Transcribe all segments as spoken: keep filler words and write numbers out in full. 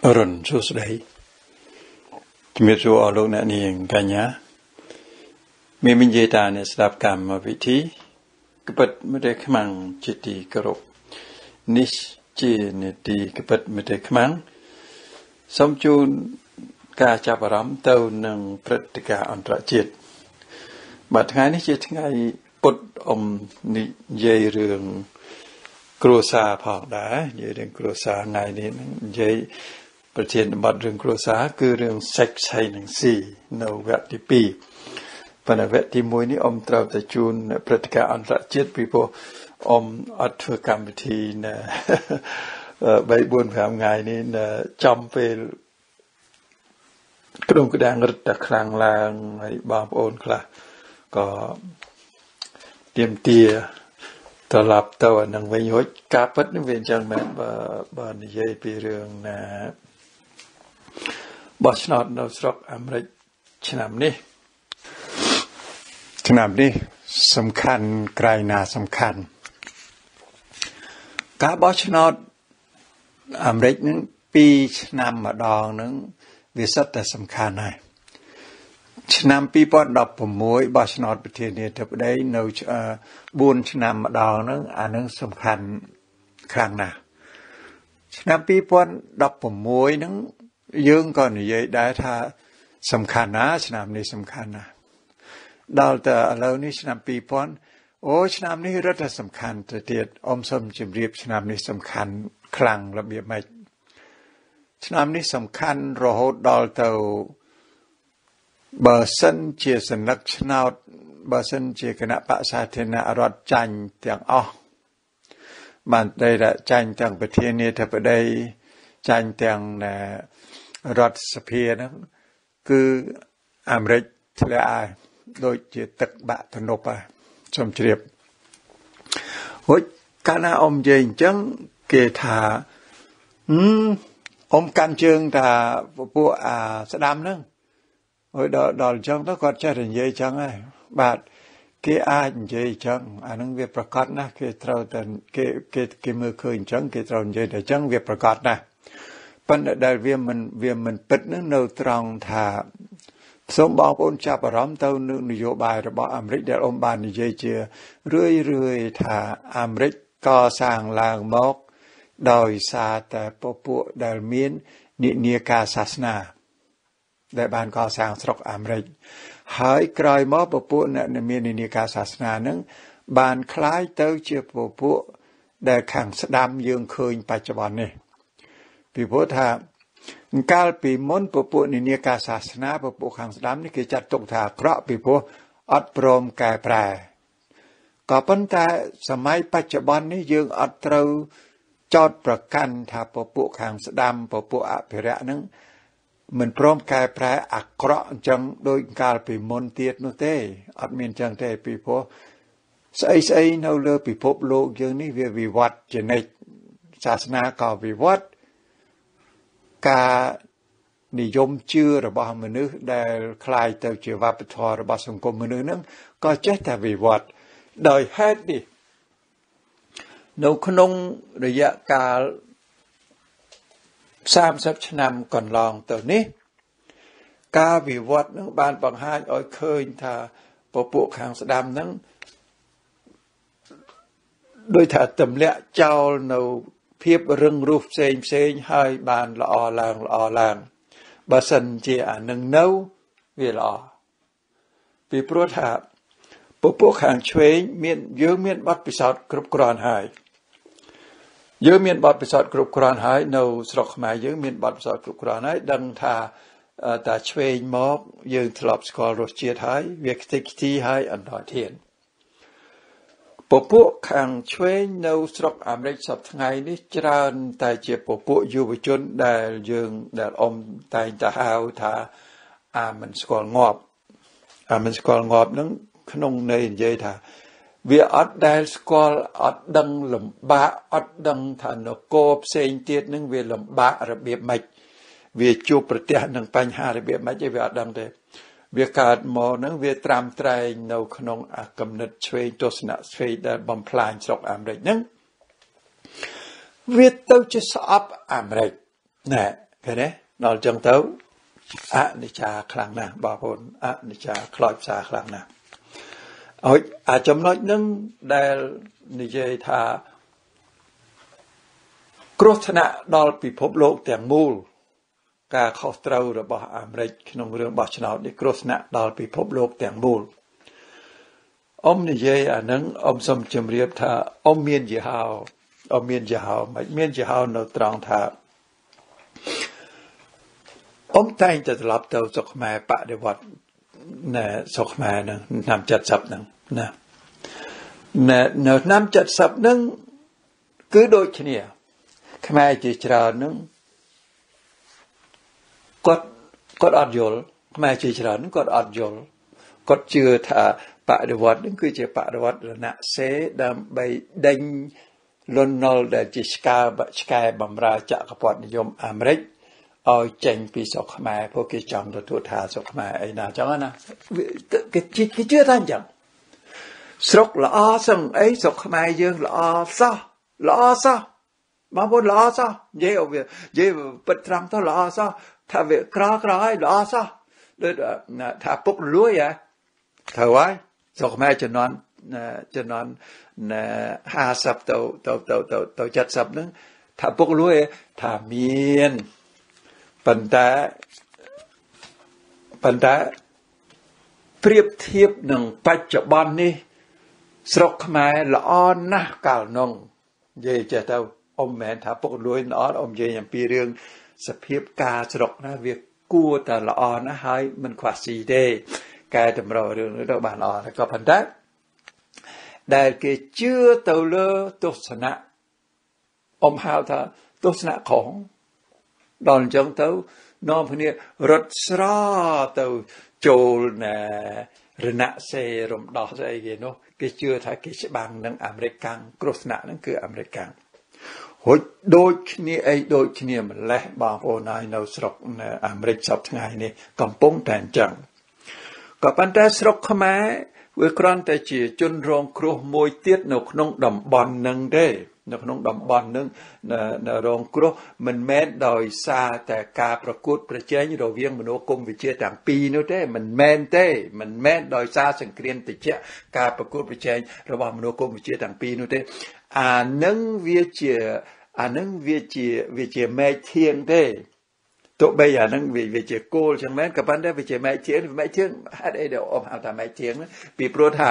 run số đấy miệt số ở lúc này cả nhà mình mình dễ ta này sắp cảm mà vị trí cái bật mới để khám ăn chỉ đi cái rộp niche chỉ này đi cái bật mới để khám ăn xong chun cả chạp rắm tàu nâng bật cả anh trả chết bật ngày này chết ngày bật ông ni dây rường cua sa phẳng đá dây rường cua sa ngày này dâyประเทศบัดเรื่องครัวสาคือเรื่องเซ็กซ์ให้หนังสี่ในเวทีปีปัจจุบันเวทีมวยนี้อมตราแต่จูนปฏิกาอันตรจิตปีโปอมอัดกรรมวิธีนะใบบุญแผงไงนี่นะจำเป็นกระดงกระดังรถตะคลังลางไอ้บางโอนคลาก็เตรียมเตียตลับตัวนังไว้ยศกาปัดนี่เป็นจังแม่บ่บ่นี่ยัยปีเรื่องนะบอชนอตนอสร็อกอเมริกชนามนี้ชนามนี้สำคัญไกลนาสำคัญการบอชนอตอเมริกนั้นปีชนามมาดองนั้นวิสัตแต่สำคัญไงชนามปีปอดดอกผมมวยบอชนอตประเทศนี้ถ้าได้เราบุญชนามมาดองนั้นอันนั้นสำคัญครั้งน่ะชนามปีปอดดอกผมมวยนั้นยื่งก่อนยัยได้ท่าสำคัญนะชนามนี้สำคัญนะดาวแต่เรานี่ชนามปีปอนโอ้ชนามนี้รัฐสำคัญแต่เดียดอมสมจิมเรียบชนามนี้สำคัญคลังระเบียบไม่ชนามนี้สำคัญรอดาวแต่เบอร์สันเจียสนักชนาวเบอร์สันเจียคณะประชาธินารัฐจันเตียงอ๋อบ้านใดละจันเตียงประเทศนี้ถ้าไปได้จันเตียงนะรัฐสภานะคืออเมริกทะเลอาโดยเจตักบะธนบะสมเจียบโอ้ยการนาอมเจงจังเกธาอืมอมการเชิงตาพวกอาสดามนึงโอ้ยดอดอจังต้องกอดใจถึงเยจังไอ้บาดเกอาเยจังอันนั้นเวียประกาศนะเกเท่าแต่เกเกเกมือเคยจังเกเท่าเยแต่จังเวียประกาศนะปัญหาได้เวียมันเวียมันปิดนึกเนื้อตรองถาสมบอกอนจับร้อมเต้านึกนโยบายระบอบอเมริกเดลอมบานนิเยเจียเรื่อยเรื่อยถาอเมริกก่อสร้างลางมกโดยซาแต่ปปุเดลมีนนิเนียกาศาสนาได้บานก่อสร้างสรกอเมริกหายกลายมอปปุเนมีนนิเนียกาศาสนานั้นบานคล้ายเต้าเจียปปุได้ขังสดำยืงเคยปัจจุบันนี้ปีพุทธะการปีมนปปุนิเนียกาศาสนาปปุขังสดำนี่คือจัดตกถาเคราะห์ปีพุอัดโปรมแก่แปรก็ปัญแต่สมัยปัจจุบันนี้ยืงอัดเตาจอดประกันถาปปุขังสดำปปุอภิระนั้นมันพร้อมแก่แปรอักเคราะห์จังโดยการปีมนเตียดนุเต้อัดเมียนจังเต้ปีพุใส่ใส่เนาเลปีพุโลกยังนี่วิวัฒน์จะในศาสนาก็วิวัฒน์การนิยมเชื่อระบอบมนุษย์ได้คลายเต่าเชื่อวัปทอระบอบสังคมมนุษย์นั้นก็จะแต่วิวัฒน์โดยเหตุดิในขนมระยะกาลสามสิบชนำก่อนลองตัวนี้การวิวัฒน์นั้นบานปังหายอ้อยเคยถ้าปปุขังสดำนั้นโดยถ้าตำเละเจ้าในเพียบเรื่องรูปเซนเซนให้บานละออลางละออลางบาสันเจียหนึ่งเนาเวลาปีโปรดหาปปุขังช่วยเมียนเยอะเมียนบัดปิศาจกรุบกรอนหายเยอะเมียนบัดปิศาจกรุบกรอนหายในสระหมายเยอะเมียนบัดปิศาจกรุบกรอนหายดังท่าแต่ช่วยมอกยืนทลบสกอลรถเจียหายเวียกติกที่หายอันดอเทียนปปุขังช่วยในสระอเมริกสับไงนี่จรานแต่เจ็บปปุอยู่บจนได้ยืนได้อมแต่ตาหาวท่าอามันสกอลงอบอามันสกอลงอบนั้นขนมในเยท่าเวียอัดได้สกอลอัดดังลำบากอัดดังฐานโกบเซนเตียนึงเวียลำบากระเบียบไม่เวียจูประเทศนึงปัญหาระเบียบไม่จะเวียอัดดังเดเวียการมอนึงเวียตรามไตรในขนมอากำนัดช่วยตัวสนับช่วยได้บำพลายสกอเมริกนึงเวียตัวจะสอบอเมริกเนี่ยឃើញទេដល់ចឹងទៅអនិច្ចាខ្លាំងណាស់បងប្អូនអនិច្ចាខ្លោចផ្សាខ្លាំងណាស់ហើយអាចំណុចហ្នឹងដែលនិយាយថាគ្រោះថ្នាក់ដល់ពិភពលោកទាំងមូលការខុសត្រូវរបស់អាមេរិកក្នុងរឿងបោះឆ្នោតនេះគ្រោះថ្នាក់ដល់ពិភពលោកទាំងមូលអ៊ំនិយាយអាហ្នឹងអ៊ំសូមជម្រាបថាអ៊ំមានយីហោអ៊ំមានយីហោមិនមានយីហោនៅត្រង់ថាអ៊ំតែងតែត្រឡប់ទៅស្រុកខ្មែរបដិវត្តណែស្រុកខ្មែរហ្នឹងឆ្នាំเจ็ดสิบហ្នឹងណាណែនៅឆ្នាំเจ็ดสิบហ្នឹងគឺដូចគ្នាខ្មែរជាច្រើនហ្នឹងគាត់គាត់អត់យល់ខ្មែរជាច្រើនហ្នឹងគាត់អត់យល់គាត់ជឿថាបដិវត្តហ្នឹងគឺជាបដិវត្តរណសេរដើម្បីដេញលន់នល់ដែលជាឆ្កែឆ្កែបំរើចក្រពត្តិនិយមអាមេរិកឲ្យចេញពីស្រុកខ្មែរព្រោះគេចង់ទទួលថាស្រុកខ្មែរអីណាចឹងណាគេគេជឿថាអញ្ចឹងស្រុកល្អសឹងអីស្រុកខ្មែរយើងល្អសោះល្អសោះបងប្អូនល្អសោះនិយាយនិយាយពិតត្រង់ទៅល្អសោះថាវាក្រក្រហើយល្អសោះដូចថាពុករលួយហ៎ត្រូវហើយស្រុកខ្មែរជំនាន់ជំនាន់ห้าสิบទៅទៅទៅទៅទៅเจ็ดสิบហ្នឹងថាពុករលួយថាមានប៉ុន្តែប៉ុន្តែប្រៀបធៀបនឹងបច្ចុប្បន្ននេះស្រុកខ្មែរល្អណាស់កាលនោះនិយាយចេះទៅអ៊ំមែនថាពុករលួយល្អអ៊ំនិយាយអំពីរឿងសភាពការស្រុកណាវាគួរតែល្អណាស់ហើយមិនខ្វះស៊ីទេកែតម្រូវរឿងនេះទៅបានល្អក៏ប៉ុន្តែដែលគេជឿទៅលើទស្សនៈអ៊ំហៅថាទស្សនៈของដល់អញ្ចឹងទៅនាំគ្នារត់ស្រទៅចូលណែរណសេររំដោះស្អីគេនោះគេជឿថាគេច្បាំងនឹងអាមេរិកកាំងគ្រោះថ្នាក់ហ្នឹងគឺអាមេរិកកាំងហូចដូចគ្នាអីដូចគ្នាម្លេះបងប្អូនហើយនៅស្រុកអាមេរិកសពថ្ងៃនេះកំពុងតែអញ្ចឹងក៏ប៉ុន្តែស្រុកខ្មែរវាគ្រាន់តែជាជនរងគ្រោះមួយទៀតនៅក្នុងតំបន់នឹងទេនៅក្នុងតំបន់នឹងរងគ្រោះមិនមែនដោយសារតែការប្រកួតប្រជែងរវាងមនោគមវិជ្ជាទាំងពីរនោះទេមិនមែនទេមិនមែនដោយសារសង្គ្រាមត្រជាក់ការប្រកួតប្រជែងរបស់មនោគមវិជ្ជាទាំងពីរនោះទេអានឹងវាជាអានឹងវាជាវាជាមែកធៀងទេទោះបីអានឹងវាជាគោលចឹងមែនក៏ប៉ុន្តែវាជាមែកធៀងមែកធៀងហេតុអីដែលអ៊ំហៅថាមែកធៀងពីព្រោះថា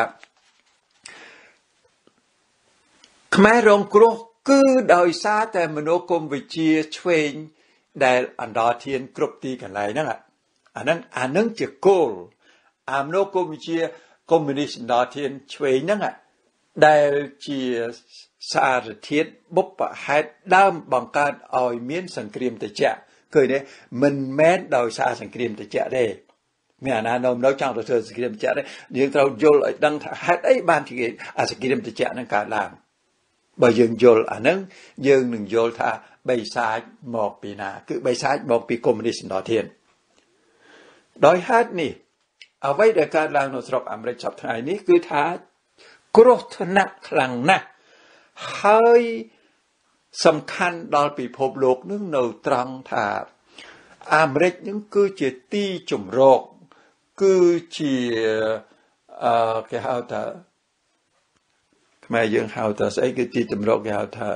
ខ្មែររងគ្រោះគឺដោយសារតែមនោគមវិជ្ជាឆ្វេងដែលអន្តរធានគ្រប់ទីកន្លែងហ្នឹងអាហ្នឹងអាហ្នឹងជាគោលអាមនោគមវិជ្ជាកុម្មុយនីសអន្តរធានឆ្វេងហ្នឹងដែលជាសារធាតុបុព្វហេតុដើមបង្កើតឲ្យមានសង្គ្រាមត្រជាក់ឃើញទេមិនមែនដោយសារសង្គ្រាមត្រជាក់ទេមានអាណានៅនៅចង់ទៅធ្វើសង្គ្រាមត្រជាក់ទេយើងត្រូវយល់ឲ្យដឹងថាហេតុអីបានជាអាសង្គ្រាមត្រជាក់ហ្នឹងកើតឡើងបើយើងយល់អាហ្នឹងយើងនឹងយល់ថាបិសាចមកពីណាគឺបិសាចមកពីកុម្មុយនីសអន្តរធានដោយហេតុនេះអ្វីដែលកើតឡើងនៅស្រុកអាមេរិកសប្តាហ៍ថ្ងៃនេះគឺថាគ្រោះថ្នាក់ខ្លាំងណាស់ហើយសំខាន់ដល់ពិភពលោកនឹងនៅត្រង់ថាអាមេរិកនឹងគឺជាទីជំរកគឺជាអឺគេហៅថាខ្មែរយើងហៅថាស្អីគឺទីជំរកគេហៅថា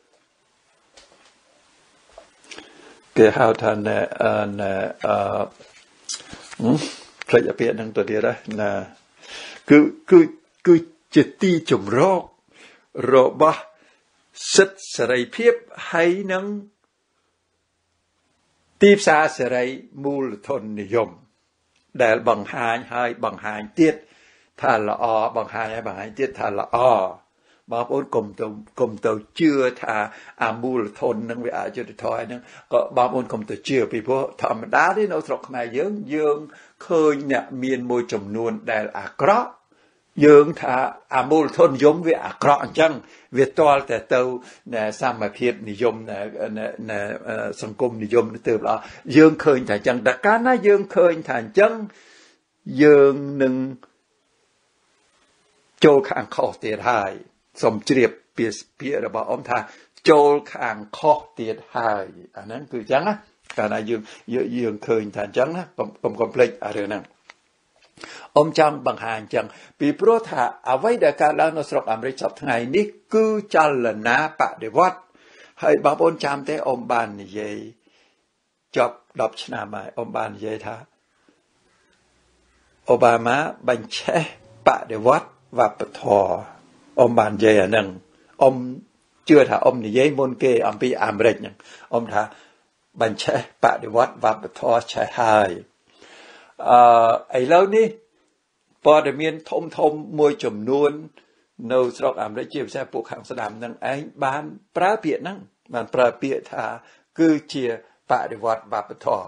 គេហៅថាណែអឺណែអឺផ្លេចអាពាក្យហ្នឹងទៅទៀតណាគឺគឺគឺជាទីជំរករបស់សិទ្ធិសេរីភាពហើយនឹងទីផ្សារសេរីមូលធននិយមដែលបង្ហាញហើយបង្ហាញទៀតថាល្អបង្ហាញហើយបង្ហាញទៀតថាល្អបងប្អូនកុំទៅកុំទៅជឿថាអាមូលធននឹងវាអយុត្តិធម៌ហ្នឹងក៏បងប្អូនកុំទៅជឿពីព្រោះធម្មតាទេនៅស្រុកខ្មែរយើងយើងឃើញអ្នកមានមួយចំនួនដែលអាក្រក់យើងថាអាមូលធននិយមវាអាក្រក់អញ្ចឹងវាតល់តែទៅសមភាពនិយមសង្គមនិយមទៅល្អយើងឃើញថាអញ្ចឹងតែកាលណាយើងឃើញថាអញ្ចឹងយើងនឹងចូលខាងខុសទៀតហើយសូមជ្រាបពាក្យពាក្យរបស់អ៊ំថាចូលខាងខុសទៀតហើយអាហ្នឹងគឺអញ្ចឹងណា cả là dương dương dương khơi thành trắng á còn còn complete ở đây nè ông chăng bằng hàng chăng vì pro thà ở với đại ca là nó sọc America ngày ní cứ cho là ná bạ để vót hay bà bốn trăm thế ông bàn như vậy chọc đọc chna mà ông bàn như vậy thà Obama bánh chế bạ để vót và bật thò ông bàn như vậy nâng ông chưa thà ông như vậy môn kê ông bị America ông thà bánh chế bạ để vót và bật thò chế hai ấy lâu níพอเดมีนทมทมมวยจมนวนโนสระอัมได้เจียบแซ่ปลูกขังสนามนั่งไอ้บ้านปลาเปียนั่งบ้านปลาเปียท่าคือเชียปะดิวัดบาปทอ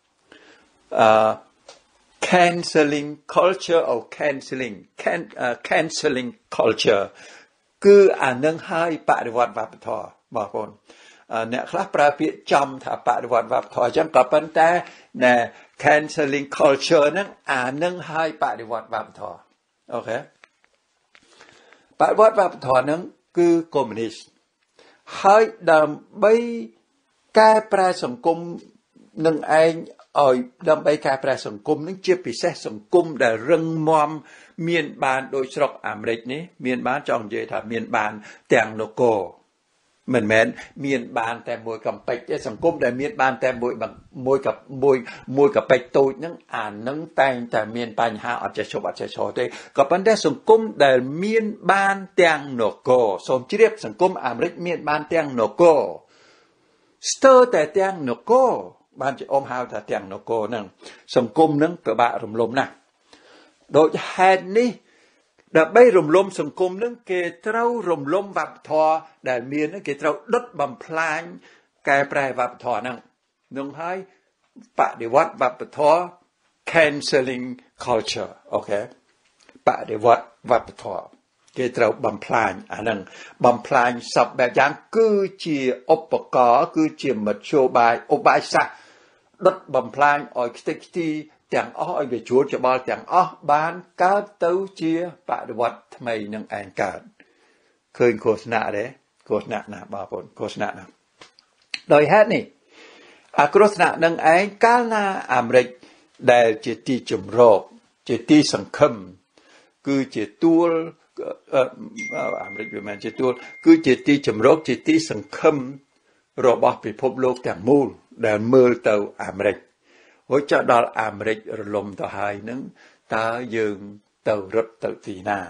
canceling culture or canceling can uh, canceling culture คืออ่านนั่งให้ปะดิวัดบาปทอบางคนเนี่ยครับปลาเปียจำถ้าปะดิวัดบาปทอจังกับปันแต่เนี่ยcanceling culture นั้นอ่านนั่งให้ปฏิวัติบาปทอโอเคปฏิวัติบาปทอนั้นคือคอมมิวนิสต์ให้ดำไปแก้แปรสังคมนั่งเองอ่อยดำไปแก้แปรสังคมนั้นเชื่อพิเศษสังคมแต่เรื่องมอมเมียนบานโดยสระอเมริกนี้เมียนบานจองเจถาเมียนบานแตงโนโกเหมือนแม้เมียนบานแต่มวยกับไปแต่สังคมแต่เมียนบานแต่มวยแบบมวยกับมวยมวยกับไปตูนั่งอ่านนั่งแต่งแต่เมียนปัญหาอาจจะชอบอาจจะชอบด้วยกับปัญหาสังคมแต่เมียนบานแต่งโนโกสมชื่อเรียกสังคมอเมริกเมียนบานแต่งโนโกสเตอร์แต่แต่งโนโกบ้านจะอมฮาวแต่แต่งโนโกนั่งสังคมนั่งเปิดบะรวมลมนะโดยเหตุนี้ดับใบรวมลมสังคมนั่งเกตเรารวมลมวับทอแต่เมียนนั่งเกตเราดดบำพลายแก่แปรวับทอนั่งนึ่งให้ปฏิวัติวับทอ canceling culture โอเคปฏิวัติวับทอเกตเราบำพลายอันนั้นบำพลายสับแบบอย่างคือเจียอุปกรณ์คือเจียมัดโชบายอบายสักดดบำพลายออยคิดที่แต่งอ้อไปจูดจะบอลแต่งอ้อบ้านก้าวเต้าเชียปฏิวัติทำไมนังแองการเคยโฆษณาเด้โฆษณานะบางคนโฆษณานะโดยเหตุนี้อาโฆษณานังแองการนาอเมริกได้จิตที่จุ่มโรคจิตที่สังคมคือจิตตัวเอ่ออเมริกอยู่มันจิตตัวคือจิตที่จุ่มโรคจิตที่สังคมรบพิภพโลกแต่งมูลได้เมื่อเต้าอเมริกว่าจะดอลอเมริกระลมต่อหายนั้นตายืงเต่ารถเต่าตีนา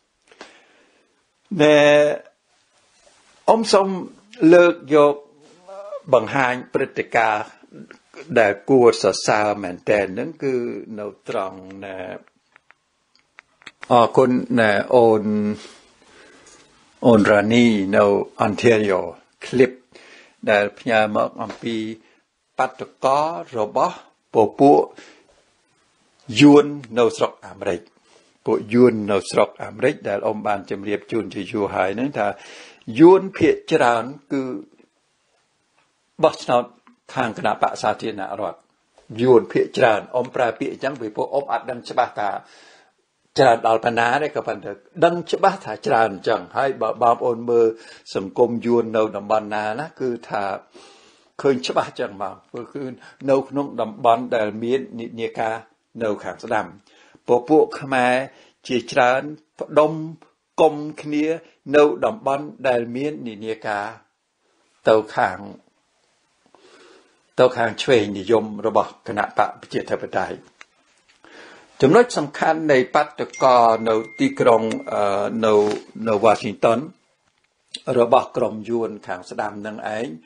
ในอมสมเลิกยกบังหายปฏิกาแต่กลัวสสาวเหมือนแต่นั้นคือเราตรองนะอ๋อคนนะโอนโอนรานีในออนแทรีโอคลิปแต่พญามอกอัมพีปัตตกอรบปูปูยูนในสระอเมริกปูยูนในสระอเมริกแต่อมบานจำเรียบจูนจะอยู่หายนั้นถ้ายูนเพียจรานคือบัชนาทางคณะปะสาธินารัฐยูนเพียจรานอมปลาเปียจังไปปูอมอัดดังฉบับตาจรานอัลปนาได้กับพันธุ์ดังฉบับถ้าจรานจังให้บาบาโอนมือสังคมยูนในดัมบานานะคือถ้าเคยฉบับจังมาคือในขนมดำบอลแต่มีนิเนียกาในขางสดำปปุขมาจีจานดมกลมขณีในดำบอลแต่มีนิเนียกาเต่าขางเต่าขางช่วยนิยมระบบคณะปะพิจิตรปไตยจำนวนสำคัญในปัตตกอในที่กรงในในวอชิงตันระบบกรมยูนขางสดำนั่งเอง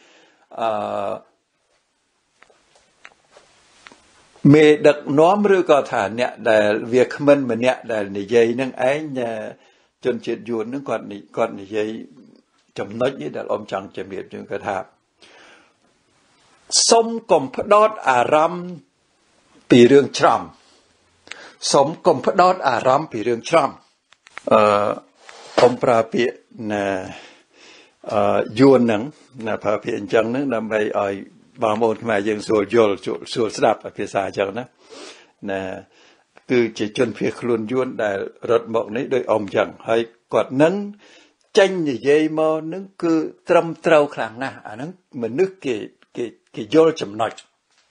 เมดักน้อมหรือก็ฐานเนี่ยแต่เวียขมันมันเนี่ยแต่ในยัยนั่งไอ้เนี่ยจนเจ็ดยูนนั่งก่อนนี่ก่อนในยัยจำน้อยนี่แต่อมจังจะเบียดจึงกระทาสมกลมพระดอดอารามปีเรื่องชรามสมกลมพระดอดอารามปีเรื่องชรามเอ่ออมปราเปียนะยูนหนังนะพาเพียงจังนั้นนำไปอ่อยบางโมนขึ้นมายังส่วนโยลส่วนสลับภาษาจังนะนะคือจะจนเพียงคลุนยูนได้รถบอกนี้โดยอมจังให้กดนั้นจังใหญ่ๆมานึกคือตรำเตาครั้งนะอันนั้นเหมือนนึกเกเกเกโยลจำนวน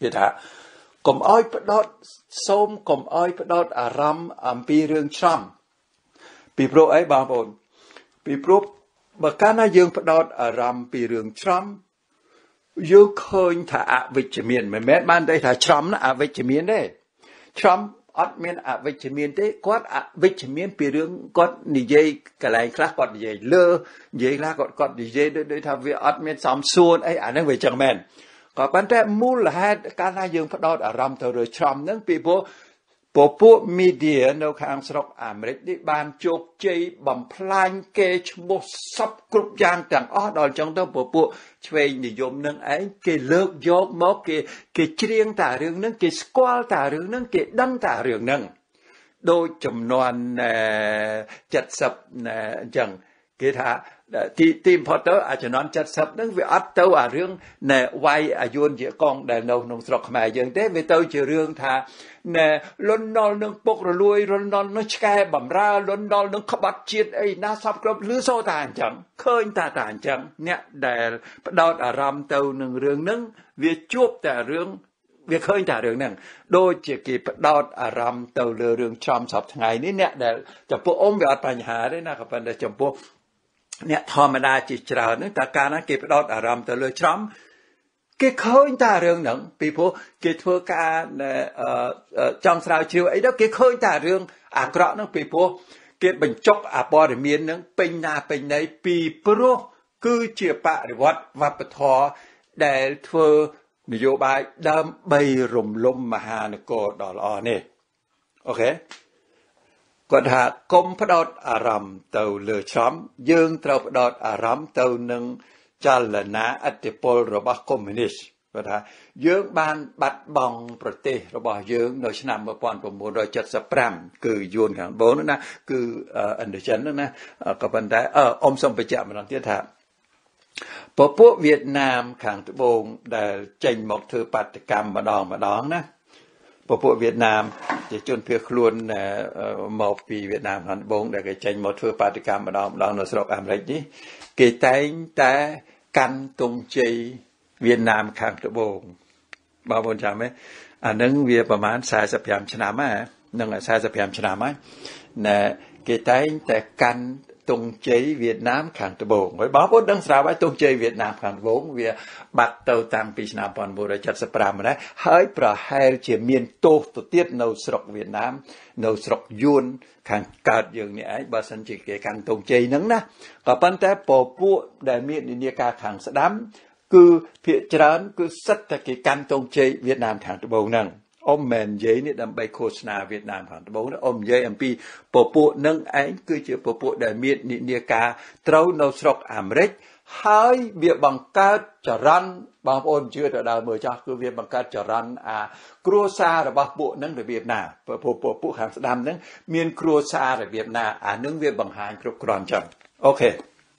គេថាកុំអោយផ្ដោតសូមកុំអោយផ្ដោតអារម្មណ៍អំពីរឿងច្រំពីព្រោះអីបងប្អូនពីព្រោះបើកាលណាយើងផ្ដោតអារម្មណ៍ពីរឿងច្រំយើងឃើញថាអវិជ្ជមានមិនមែនបានតែថាច្រំណាអវិជ្ជមានទេច្រំអត់មានអវិជ្ជមានទេគាត់អវិជ្ជមានពីរឿងគាត់និយាយកន្លែងខ្លះគាត់និយាយលើនិយាយខ្លះគាត់គាត់និយាយដូចថាវាអត់មានសមសួនអីអាហ្នឹងវាចឹងមែនក៏ប៉ុន្តែមូលហេតុកាលណាយើងផ្ដោតអារម្មណ៍ទៅលើច្រំហ្នឹងពីព្រោះពពួក media នៅខាងស្រុកអាមេរិកនេះបានជោគជ័យបំផ្លាញគេឈ្មោះសពគ្រប់យ៉ាងទាំងអស់ដល់ចឹងទៅពពួកឆ្វេងនិយមនឹងឯងគេលើកយកមកគេគេច្រៀងតារឿងហ្នឹងគេស្គាល់តារឿងហ្នឹងគេដឹងតារឿងហ្នឹងដូចចំនួនเจ็ดสิบអញ្ចឹងគេថាទីទីផតទៅអាចំនួនเจ็ดสิบហ្នឹងវាអត់ទៅអារឿងណែវាយអាយុនជាកងដែលនៅក្នុងស្រុកខ្មែរយើងទេវាទៅជារឿងថាណែលន់នល់នឹងពុករលួយលន់នល់នឹងឆ្កែបំរើលន់នល់នឹងក្បត់ជាតិអីណាសពគ្រប់លឺសូតាអញ្ចឹងឃើញតាតាអញ្ចឹងអ្នកដែលផ្ដោតអារម្មណ៍ទៅនឹងរឿងហ្នឹងវាជួបតែរឿងវាឃើញតែរឿងហ្នឹងដូចជាគេផ្ដោតអារម្មណ៍ទៅលើរឿងចំសពថ្ងៃនេះអ្នកដែលចំពោះអ៊ំវាអត់បញ្ហាទេណាក៏ប៉ុន្តែចំពោះអ្នកធម្មតាជាច្រើនហ្នឹងតើកាលណាគេផ្ដោតអារម្មណ៍ទៅលើច្រំគេឃើញតែរឿងហ្នឹងពីព្រោះគេធ្វើការចង់ស្រាវជ្រាវអីដល់គេឃើញតែរឿងអាក្រក់ហ្នឹងពីព្រោះគេបញ្ចុកអាព័ត៌មានហ្នឹងពេញណាពេញណីពីព្រោះគឺជាបរិវត្តវប្បធម៌ដែលធ្វើនយោបាយដើម្បីរំលំមហានគរដ៏ល្អនេះអូខេគាត់ថាកុំផ្ដោតអារម្មណ៍ទៅលើច្រំយើងត្រូវផ្ដោតអារម្មណ៍ទៅនឹងចលនាអធិពលរបស់កុម្មុយនីសគាត់ថាយើងបានបាត់បង់ប្រទេសរបស់យើងនៅឆ្នាំmột nghìn chín trăm bảy mươi lămគឺយួនខាងបូនណាគឺឥណ្ឌាចិនណាក៏ប៉ុន្តែអ៊ំសូមបញ្ជាក់ម្ដងទៀតថាពពួកវៀតណាមខាងត្បូងដែលចេញមកធ្វើបាតកម្មម្ដងម្ដងណាពពួកវៀតណាមជាជនភៀសខ្លួនមកពីវៀតណាមខាងត្បូងដែលគេចេញមកធ្វើបាតកម្មម្ដងម្ដងនៅស្រុកអាមេរិកនេះគេតែងតែកាន់ទង់ជ័យវៀតណាមខាងត្បូងបងប្អូនចាំទេអានឹងវាប្រហែល45ឆ្នាំហើយនឹង45ឆ្នាំហើយណែគេតែងតែកាន់ទង់ជ័យវៀតណាមខាងត្បូងហើយបងប្អូនដឹងស្រាប់ហើយទង់ជ័យវៀតណាមខាងត្បូងវាបាត់ទៅតាំងពីឆ្នាំmột nghìn chín trăm bảy mươi lămដែរហើយប្រហែលជាមានទោសទៅទៀតនៅស្រុកវៀតណាមនៅស្រុកយួនខាងកើតយើងនេះឯងបើសិនជាគេកាន់ទង់ជ័យហ្នឹងណាក៏ប៉ុន្តែពពួកដែលមាននិន្នាការខាងស្ដាំគឺភាគច្រើនគឺសិតតែគេកាន់ទង់ជ័យវៀតណាមខាងត្បូងហ្នឹងអ៊ំមែននិយាយនេះដើម្បីឃោសនាវៀតណាមខាងត្បូងអ៊ំនិយាយអំពីពពួកនឹងឯងគឺជាពពួកដែលមាននិន្នាការត្រូវនៅស្រុកអាមេរិកហើយវាបង្កើតចរន្តបងប្អូនជឿទៅដល់មើលចាស់គឺវាបង្កើតចរន្តអាគ្រួសាររបស់ពួកនឹងរបៀបណាពួកពួកខាងស្ដាំហ្នឹងមានគ្រួសាររបៀបណាអានឹងវាបង្ហាញគ្រប់គ្រាន់ចឹងអូខេ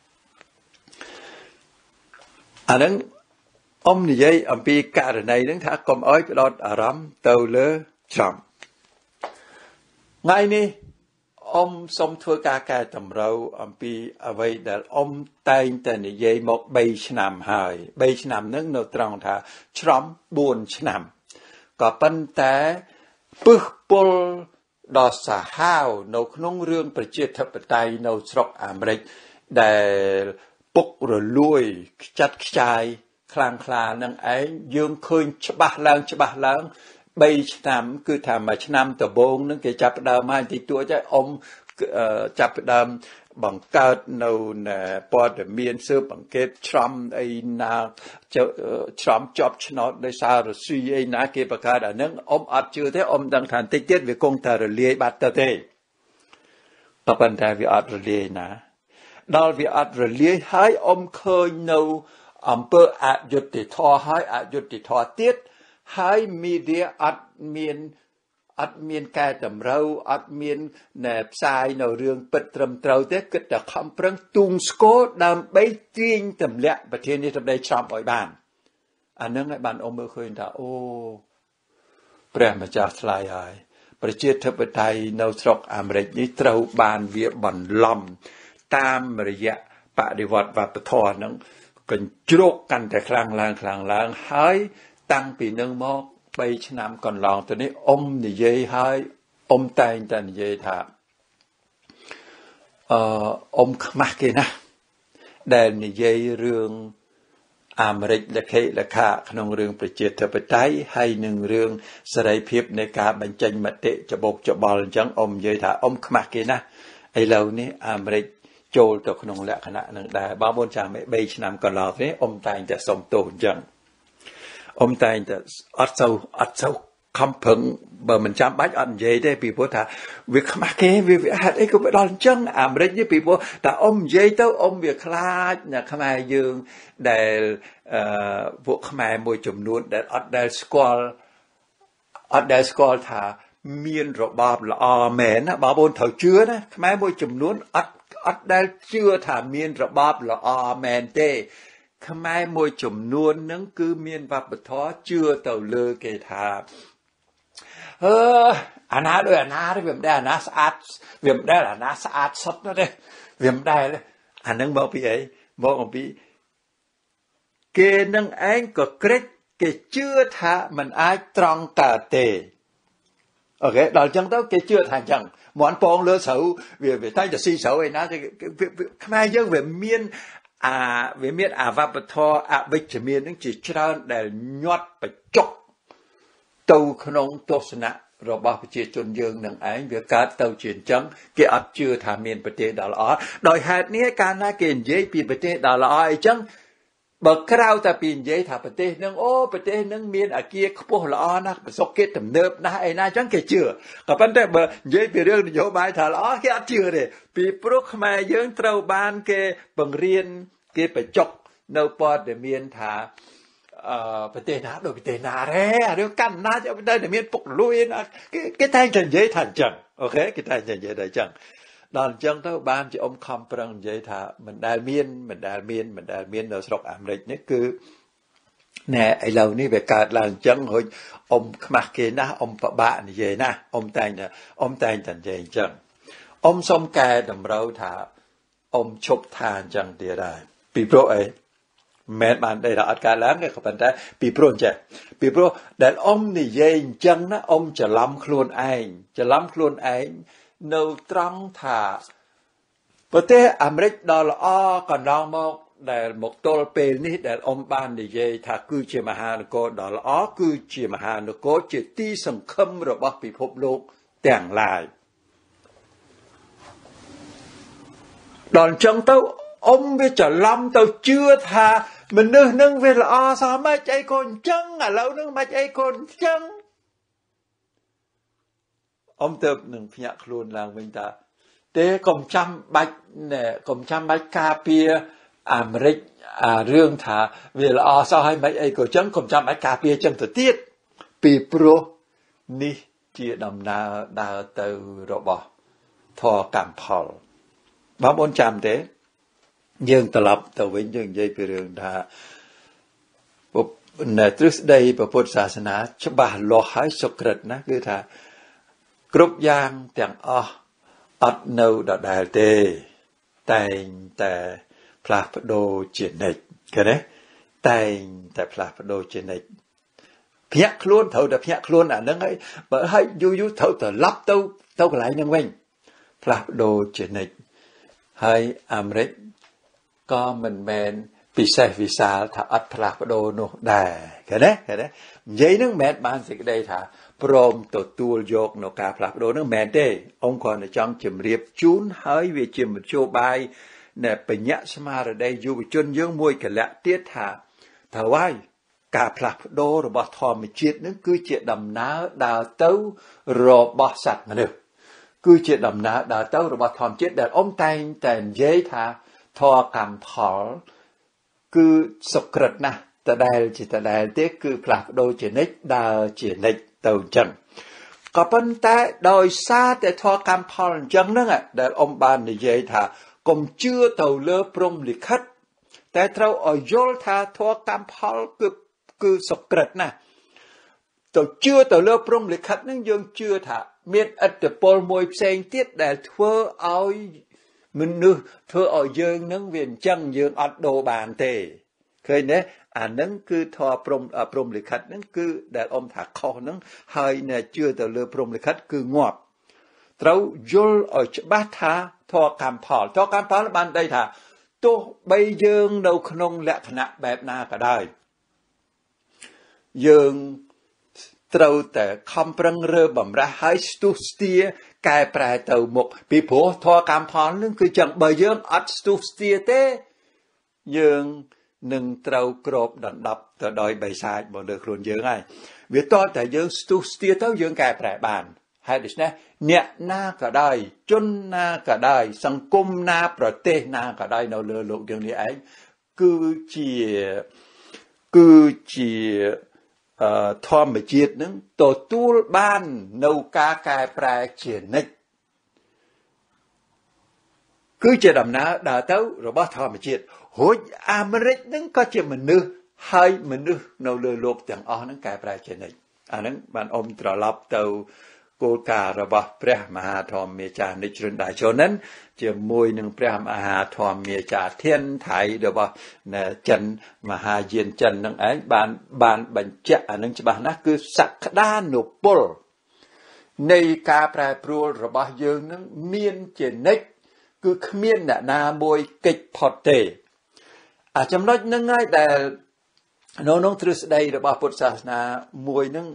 អានឹងអ៊ំនិយាយអំពីករណីហ្នឹងថាកុំអោយផ្ដោតអារម្មណ៍ទៅលើច្រំថ្ងៃនេះអ៊ំសូមធ្វើការកែតម្រូវអំពីអ្វីដែលអ៊ំតែងតែនិយាយមក3ឆ្នាំហើយ3ឆ្នាំហ្នឹងនៅត្រង់ថាច្រំ4ឆ្នាំក៏ប៉ុន្តែពឹសពុលដ៏សាហាវនៅក្នុងរឿងប្រជាធិបតេយ្យនៅស្រុកអាមេរិកដែលពុករលួយខ្ចាត់ខ្ចាយខ្លាំងខ្លានឹងឯងយើងឃើញច្បាស់ឡើងច្បាស់ឡើង3ឆ្នាំគឺថាមួយឆ្នាំដំបូងនឹងគេចាប់ផ្ដើមមកតិចតួចហើយអ៊ំចាប់ផ្ដើមបង្កើតនៅព័ត៌មានស៊ើបអង្កេតច្រំអីណាច្រំជាប់ឆ្នោតដោយសាររុស្ស៊ីអីណាគេបង្កើតអានឹងអ៊ំអត់ជឿទេអ៊ំដឹងថាតិចទៀតវាគង់តែរលាយបាត់ទៅទេក៏ប៉ុន្តែវាអត់រលាយណាដល់វាអត់រលាយហើយអ៊ំឃើញនៅអង្គើអយុត្តិធម៌ហើយអយុត្តិធម៌ទៀតហើយ media អត់មានអត់មានកែតម្រូវអត់មានណែផ្សាយនៅរឿងពិតត្រឹមត្រូវទេគិតតែខំប្រឹងទូងស្គរដើម្បីទាញទម្លាក់ប្រធានាធិបតីTrumpឲ្យបានអានឹងឲ្យបានអ៊ំមើលឃើញថាអូព្រះម្ចាស់ថ្លៃហើយប្រជាធិបតេយ្យនៅស្រុកអាមេរិកនេះត្រូវបានវាបន្លំតាមរយៈបដិវត្តវប្បធម៌ហ្នឹងកញ្ជ្រោកកាន់តែខ្លាំងឡើងខ្លាំងឡើងហើយតាំងពីនឹងមក bay năm còn lòng từนี้ông thì dây hai ông tay ta thì dây thà ông mắc kia nè đèn thì dây rương Americ là khi là khá trong rươngประชาธิปไตยhay nâng rươngสลายเพียบในการบัญญัติมติจะบกจะบอลจังอมเยยถาอมขมักกินนะไอเรานี่อเมริกโจลตัวขนมและขณะหนึ่งได้บ้าบนจางไม่ใบชนามก่อนเราเนี่ยอมตายจะสมตูนจังอมตายจะอัดเซาอัดเซาคำพึงเบอร์มันจำบัดอันเยยได้ปีโป้ถาวิขมักเกวิวิหัดไอ้ก็ไปดอนจังอเมริกยี่ปีโป้แต่อมเยยเต้าอมวิคลาดเนี่ยขมายยืงได้พวกขมายมวยจำนวนได้อัดได้สกอลอัดได้สกอลถามีนระบาบละอแม่นะบาบนเถาเชื้อนะขมายมวยจำนวนอัดอัดได้เชื่อถามีนระบาบละอแมนเต้ขมายมวยจำนวนนั้นคือมีนวับท้อเชื่อเต่าเลอเกถาเอออันนั้นด้วยอันนั้นด้วยเวียมได้อันนั้นสะอาดเวียมได้อันนั้นสะอาดสดนะเด้เวียมได้เลยอันนั้นบอกพี่เอ๋บอกของพี่เกนังเองก็เกรดเกเชื่อท่ามันไอ้ตรองกาเตโอเคเราจังต้องเกเชื่อท่าจังหมอนปองเลือเสาเวียเวียตั้งจะซีเสาไอ้นะขมายเยอะเวียเมียนอ่าเวียเมียนอาวับทออาวิจเมียนนั่งจีเจ้าได้ยอดไปจกตูขนมตัวสนะเราบอกไปเจอจนยืงหนังไอ้เวียการเตาเจียนจังเกอัดเชื่อท่าเมียนประเทศดาลอ้อโดยเหตุนี้การน่าเกณฑ์เย่ปีประเทศดาลอ้อไอ้จังบางคราวแต่ปีนเย่ท่าประเทศนึงโอ้ประเทศนึงเมียนอาเกียขบวนละอ้อนะประสบเกตเนิบนะไอ้น่าจังเกเชื่อกับปันแต่เบอร์เย่ปีเรื่องนโยบายท่าละอ้อเกอัดเชื่อเลยปีปลุกมาเยื้องเต้าบ้านเกบังเรียนเกไปจกเนื้อปอดเดเมียนท่าประเทศนาโดยประเทศนาแร่เรื่องกันน่าจะได้เดเมียนปกลุยนะเกแทงจันเย่ทันจังโอเคเกแทงจันเย่ได้จังตอนจังเท่าบ้านจะอมคำปรังเย่ท่ามันได้เมียนมันได้เมียนมันได้เมียนเราสกอเมริกนี่คือแน่ไอเรานี่ไปการหลังจังหอยอมขมักเกนะอมปะบะนี่เย่นะอมแตงเนี่ยอมแตงจันเย่จังอมสมแก่ดำเราท่าอมชบทานจังเดียได้ปีโปรไอแม้มันได้รับการล้างเนี่ยเขาเป็นได้ปีโปรนเจ้ปีโปรแต่อมนี่เย่จังนะอมจะล้ำคลวนไอจะล้ำคลวนไอនៅត្រង់ថាប្រទេសអាមេរិកដល់ល្អកន្លងមកដែលមកទល់ពេលនេះដែលអ៊ំបាននិយាយថាគឺជាមហានគរដ៏ល្អគឺជាមហានគរជាទីសង្ឃឹមរបស់ពិភពលោកទាំងឡាយដល់អញ្ចឹងទៅអ៊ំវាច្រឡំទៅជឿថាមនុស្សនឹងវាល្អសោះមិនអីក៏អញ្ចឹងឥឡូវនឹងមិនអីក៏អញ្ចឹងอมเติบหนึ่งพยักครูนลางวิ่งตาเต้กรมจำบัดเนี่ยกรมจำบัดคาเปียอเมริกอ่าเรื่องถาเวลาซ้อให้ไม่ไอ้ก็จังกรมจำบัดคาเปียจังตัวเตี้ยปีโปรนี่เจียดำนาดาวเตอรบทอกำพอลบ้าบนจำเต้ยังตลับตัววิ่งยังยัยไปเรื่องถาในทฤษฎีพระพุทธศาสนาฉบับหล่อหายสกฤตนะคือถากรุบยางแต่งอ๋ออัดเนาดดาเตแต่งแต่พลาดโดเจเนกกันนะแต่งแต่พลาดโดเจเนกเพียคล้วนเท่าแต่เพียคล้วนอ่ะนั่งให้เปิดให้ยูยูเท่าแต่รับเท่าเท่าไหร่นั่งเว้งพลาดโดเจเนกให้อเมริกก็มันแมนปีเซฟิซาถ้าอัดพลาดโดโนได้กันนะกันนะยัยนั่งแมนบานสิกได้ท่าพร้อมตัวตัวโยกนกาพลักโดนั่งแมนเต้องค์กรในจังจิมเรียบจูนหายเวจิมโชบายเนี่ยเป็นยะสมาระได้อยู่จนยังมวยกันละเตี้ยถาถาวายกาพลักโดระบทอมจิตนั่นคือเจดำน้าดาวเต้ารบสัตว์มาเด้อคือเจดำน้าดาวเต้ารบทอมจิตแต่อมแต่งแต่เย้ถาทอกำพอลคือสกรดนะแต่ได้จิตแต่ได้เตี้ยคือพลักโดเจนิกดาวเจนิกเต่าจังก็เป็นแต่โดยซาแต่ทอกำพอลจังนั่นอ่ะแต่อมบานในเย่ท่ากลมเชื่อเต่าเลือพรมลิขิตแต่เราอ่อยลท่าทอกำพอลคือคือสกรดนะเต่าเชื่อเต่าเลือพรมลิขิตนั่นยังเชื่อท่าเมียนอัตโปลมวยเซงเทียดแต่เธอเอามันนึกเธอเอาเยิงนั่งเวียนจังเยิงอัดโดบานเตเคยเนี่ยអានឹងគឺធម៌ព្រំព្រំលិខិតហ្នឹងគឺដែលអ៊ំថាខុសហ្នឹងហើយអ្នកជឿទៅលើព្រំលិខិតគឺងាប់ត្រូវយល់ឲ្យច្បាស់ថាធម៌កម្មផលធម៌កម្មផលបានន័យថាទោះបីយើងនៅក្នុងលក្ខណៈបែបណាក៏ដោយយើងត្រូវតែខំប្រឹងរើបំរាស់ឲ្យស្ទុះស្ទាកែប្រែទៅមុខពីព្រោះធម៌កម្មផលនឹងគឺចឹងបើយើងអត់ស្ទុះស្ទាទេយើងនឹងត្រូវក្របដណ្ដប់ទៅដោយបិសាចមកលើខ្លួនយើងហើយវាតតែយើងស្ទុះស្ទាទៅយើងកែប្រែបានហើយដូច្នេះអ្នកណាក៏ដោយជនណាក៏ដោយសង្គមណាប្រទេសណាក៏ដោយនៅលើលោកយើងនេះឯងគឺជាគឺជាអឺធម្មជាតិនឹងទទួលបាននៅការកែប្រែជានិច្ចគឺជាដំណើរដើរទៅរបស់ធម្មជាតិរួចអាមេរិកនឹងក៏ជាមនុស្សហើយមនុស្សនៅលើលោកទាំងអស់នឹងកែប្រែជានិច្ចអាហ្នឹងបានអ៊ំត្រឡប់ទៅគោលការណ៍របស់ព្រះមហាធម្មាចារ្យនិច្ចរដាជននឹងជាមួយនឹងព្រះមហាធម្មាចារ្យធានថៃរបស់ចិនមហាយានចិននឹងឯងបានបានបញ្ជាក់អានឹងច្បាស់ណាស់គឺសក្តានុពលនៃការប្រែប្រួលរបស់យើងនឹងមានជានិច្ចគឺគ្មានអ្នកណាមួយកិច្ចផុតទេអាចំណុចហ្នឹងហើយដែលនៅក្នុងទ្រឹស្ដីរបស់ពុទ្ធសាសនាមួយហ្នឹង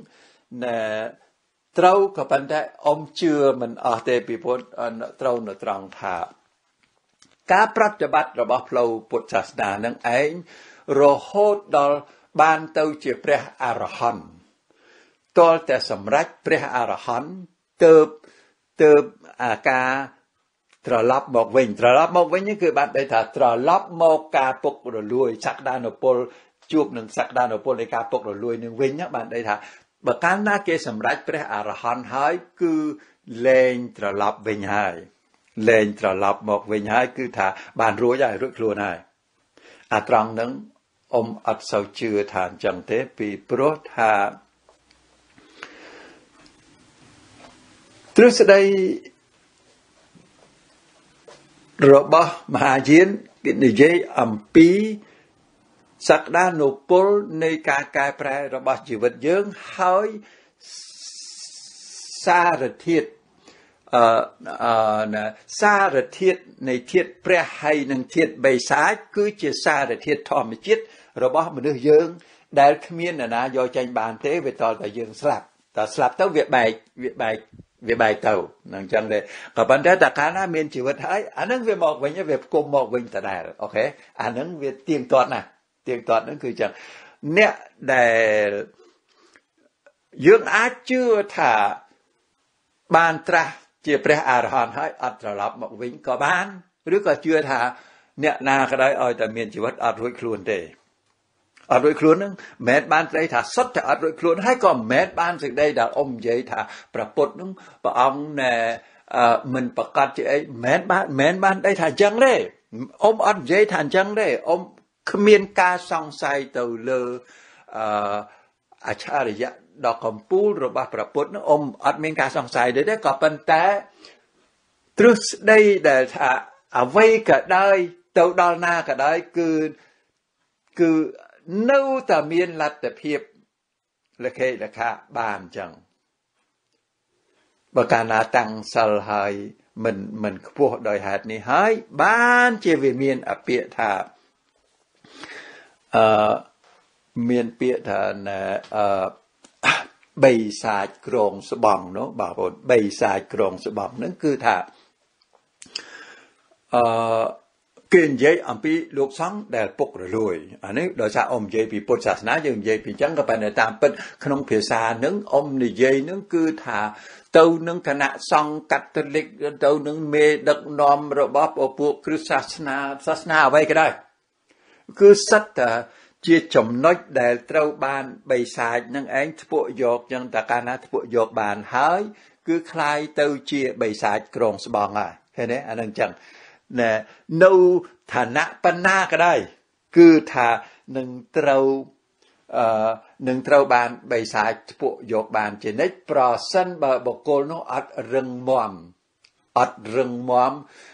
ត្រូវក៏ប៉ុន្តែអមជឿមិនអស់ទេពីពុទ្ធត្រូវនៅត្រង់ថាការប្រតិបត្តិរបស់ផ្លូវពុទ្ធសាសនានឹងឯងរហូតដល់បានទៅជាព្រះអរហន្តតលតែសម្រេចព្រះអរហន្តទៅទៅអាការត្រឡប់មកវិញត្រឡប់មកវិញគឺបានន័យថាត្រឡប់មកការពុករលួយសក្តានុពលជួបនឹងសក្តានុពលនៃការពុករលួយនឹងវិញបានន័យថាបើកាលណាគេសម្រេចព្រះអរហន្តហើយគឺលែងត្រឡប់វិញហើយលែងត្រឡប់មកវិញហើយគឺថាបានរួចហើយរួចខ្លួនហើយអាត្រង់ហ្នឹងអ៊ំអត់សូវជឿថាអញ្ចឹងទេពីព្រោះថាទ្រឹស្ដីរបស់មហាយានគេនិយាយអំពីសក្តានុពលនៃការកែប្រែរបស់ជីវិតយើងហើយសារធាតុអឺអឺសារធាតុនៃធាតុព្រះហើយនិងធាតុបិសាចគឺជាសារធាតុធម្មជាតិរបស់មនុស្សយើងដែលគ្មាននរណាយកចេញបានទេវាតតែយើងស្លាប់តែស្លាប់ទៅវាបែកវាបែកវាបែកទៅនឹងចឹងទេក៏ប៉ុន្តែតែកាលណាមានជីវិតហើយអានឹងវាមកវិញវាផ្គុំមកវិញដដែលអូខេអានឹងវាទៀងទាត់ណាស់ទៀងទាត់ហ្នឹងគឺចឹងអ្នកដែលយើងអាចជឿថាបានត្រាស់ជាព្រះអរហន្តហើយអត់ត្រឡប់មកវិញក៏បានឬក៏ជឿថាអ្នកណាក៏ដោយឲ្យតែមានជីវិតអត់រួចខ្លួនទេអត់រួចខ្លួនហ្នឹងមិនមែនបានស្ដីថាសុទ្ធតែអត់រួចខ្លួនហើយក៏មិនមែនបានសេចក្ដីដែលអ៊ំនិយាយថាព្រះពុទ្ធហ្នឹងព្រះអង្គណែមិនប្រកាសជាអីមិនមែនបានមិនមែនបានស្ដីថាអញ្ចឹងទេអ៊ំអត់និយាយថាអញ្ចឹងទេអ៊ំគ្មានការសង្ស័យទៅលើអឺអច្ឆរិយៈដ៏កំពូលរបស់ព្រះពុទ្ធនោះអ៊ំអត់មានការសង្ស័យទេក៏ប៉ុន្តែទ្រឹស្ដីដែលថាអ្វីក៏ដោយទៅដល់ណាក៏ដោយគឺគឺនៅតែមានលទ្ធភាពលខេលខាបានអញ្ចឹងបើកាលណាតាំងសិលហើយមិនមិនខ្ពស់ដោយហេតុនេះហើយបានជាវាមានអពាក្យថាអឺមានពាក្យថាអឺបីសាចក្រងស្បងនោះបងប្អូនបីសាចក្រងស្បងហ្នឹងគឺថាអឺគេនិយាយអំពីលោកសង្ឃដែលពុករលួយអានេះដោយសារអ៊ំនិយាយពីពុទ្ធសាសនាយើងនិយាយពីអញ្ចឹងក៏ប៉ុន្តែតាមពិតក្នុងភាសាហ្នឹងអ៊ំនិយាយហ្នឹងគឺថាទៅនឹងគណៈសង្ឃកាតូលិកទៅនឹងមេដឹកនាំរបស់ពួកគ្រិស្តសាសនាសាសនាអ្វីក៏ដោយគឺសិតតែជាចំណុចដែលត្រូវបានបិសាចនឹងឯងធ្ពក់យកចឹងតែកាលណាធ្ពក់យកបានហើយគឺคล้ายទៅជាបិសាចក្រងស្បងហើយឃើញទេអានឹងចឹងណែនៅឋានៈបណ្ណាក៏ដោយគឺថានឹងត្រូវអឺនឹងត្រូវបានបិសាចធ្ពក់យកបានជានិច្ចប្រសិនបើបុគ្គលនោះអត់រឹងមាំអត់រឹងមាំ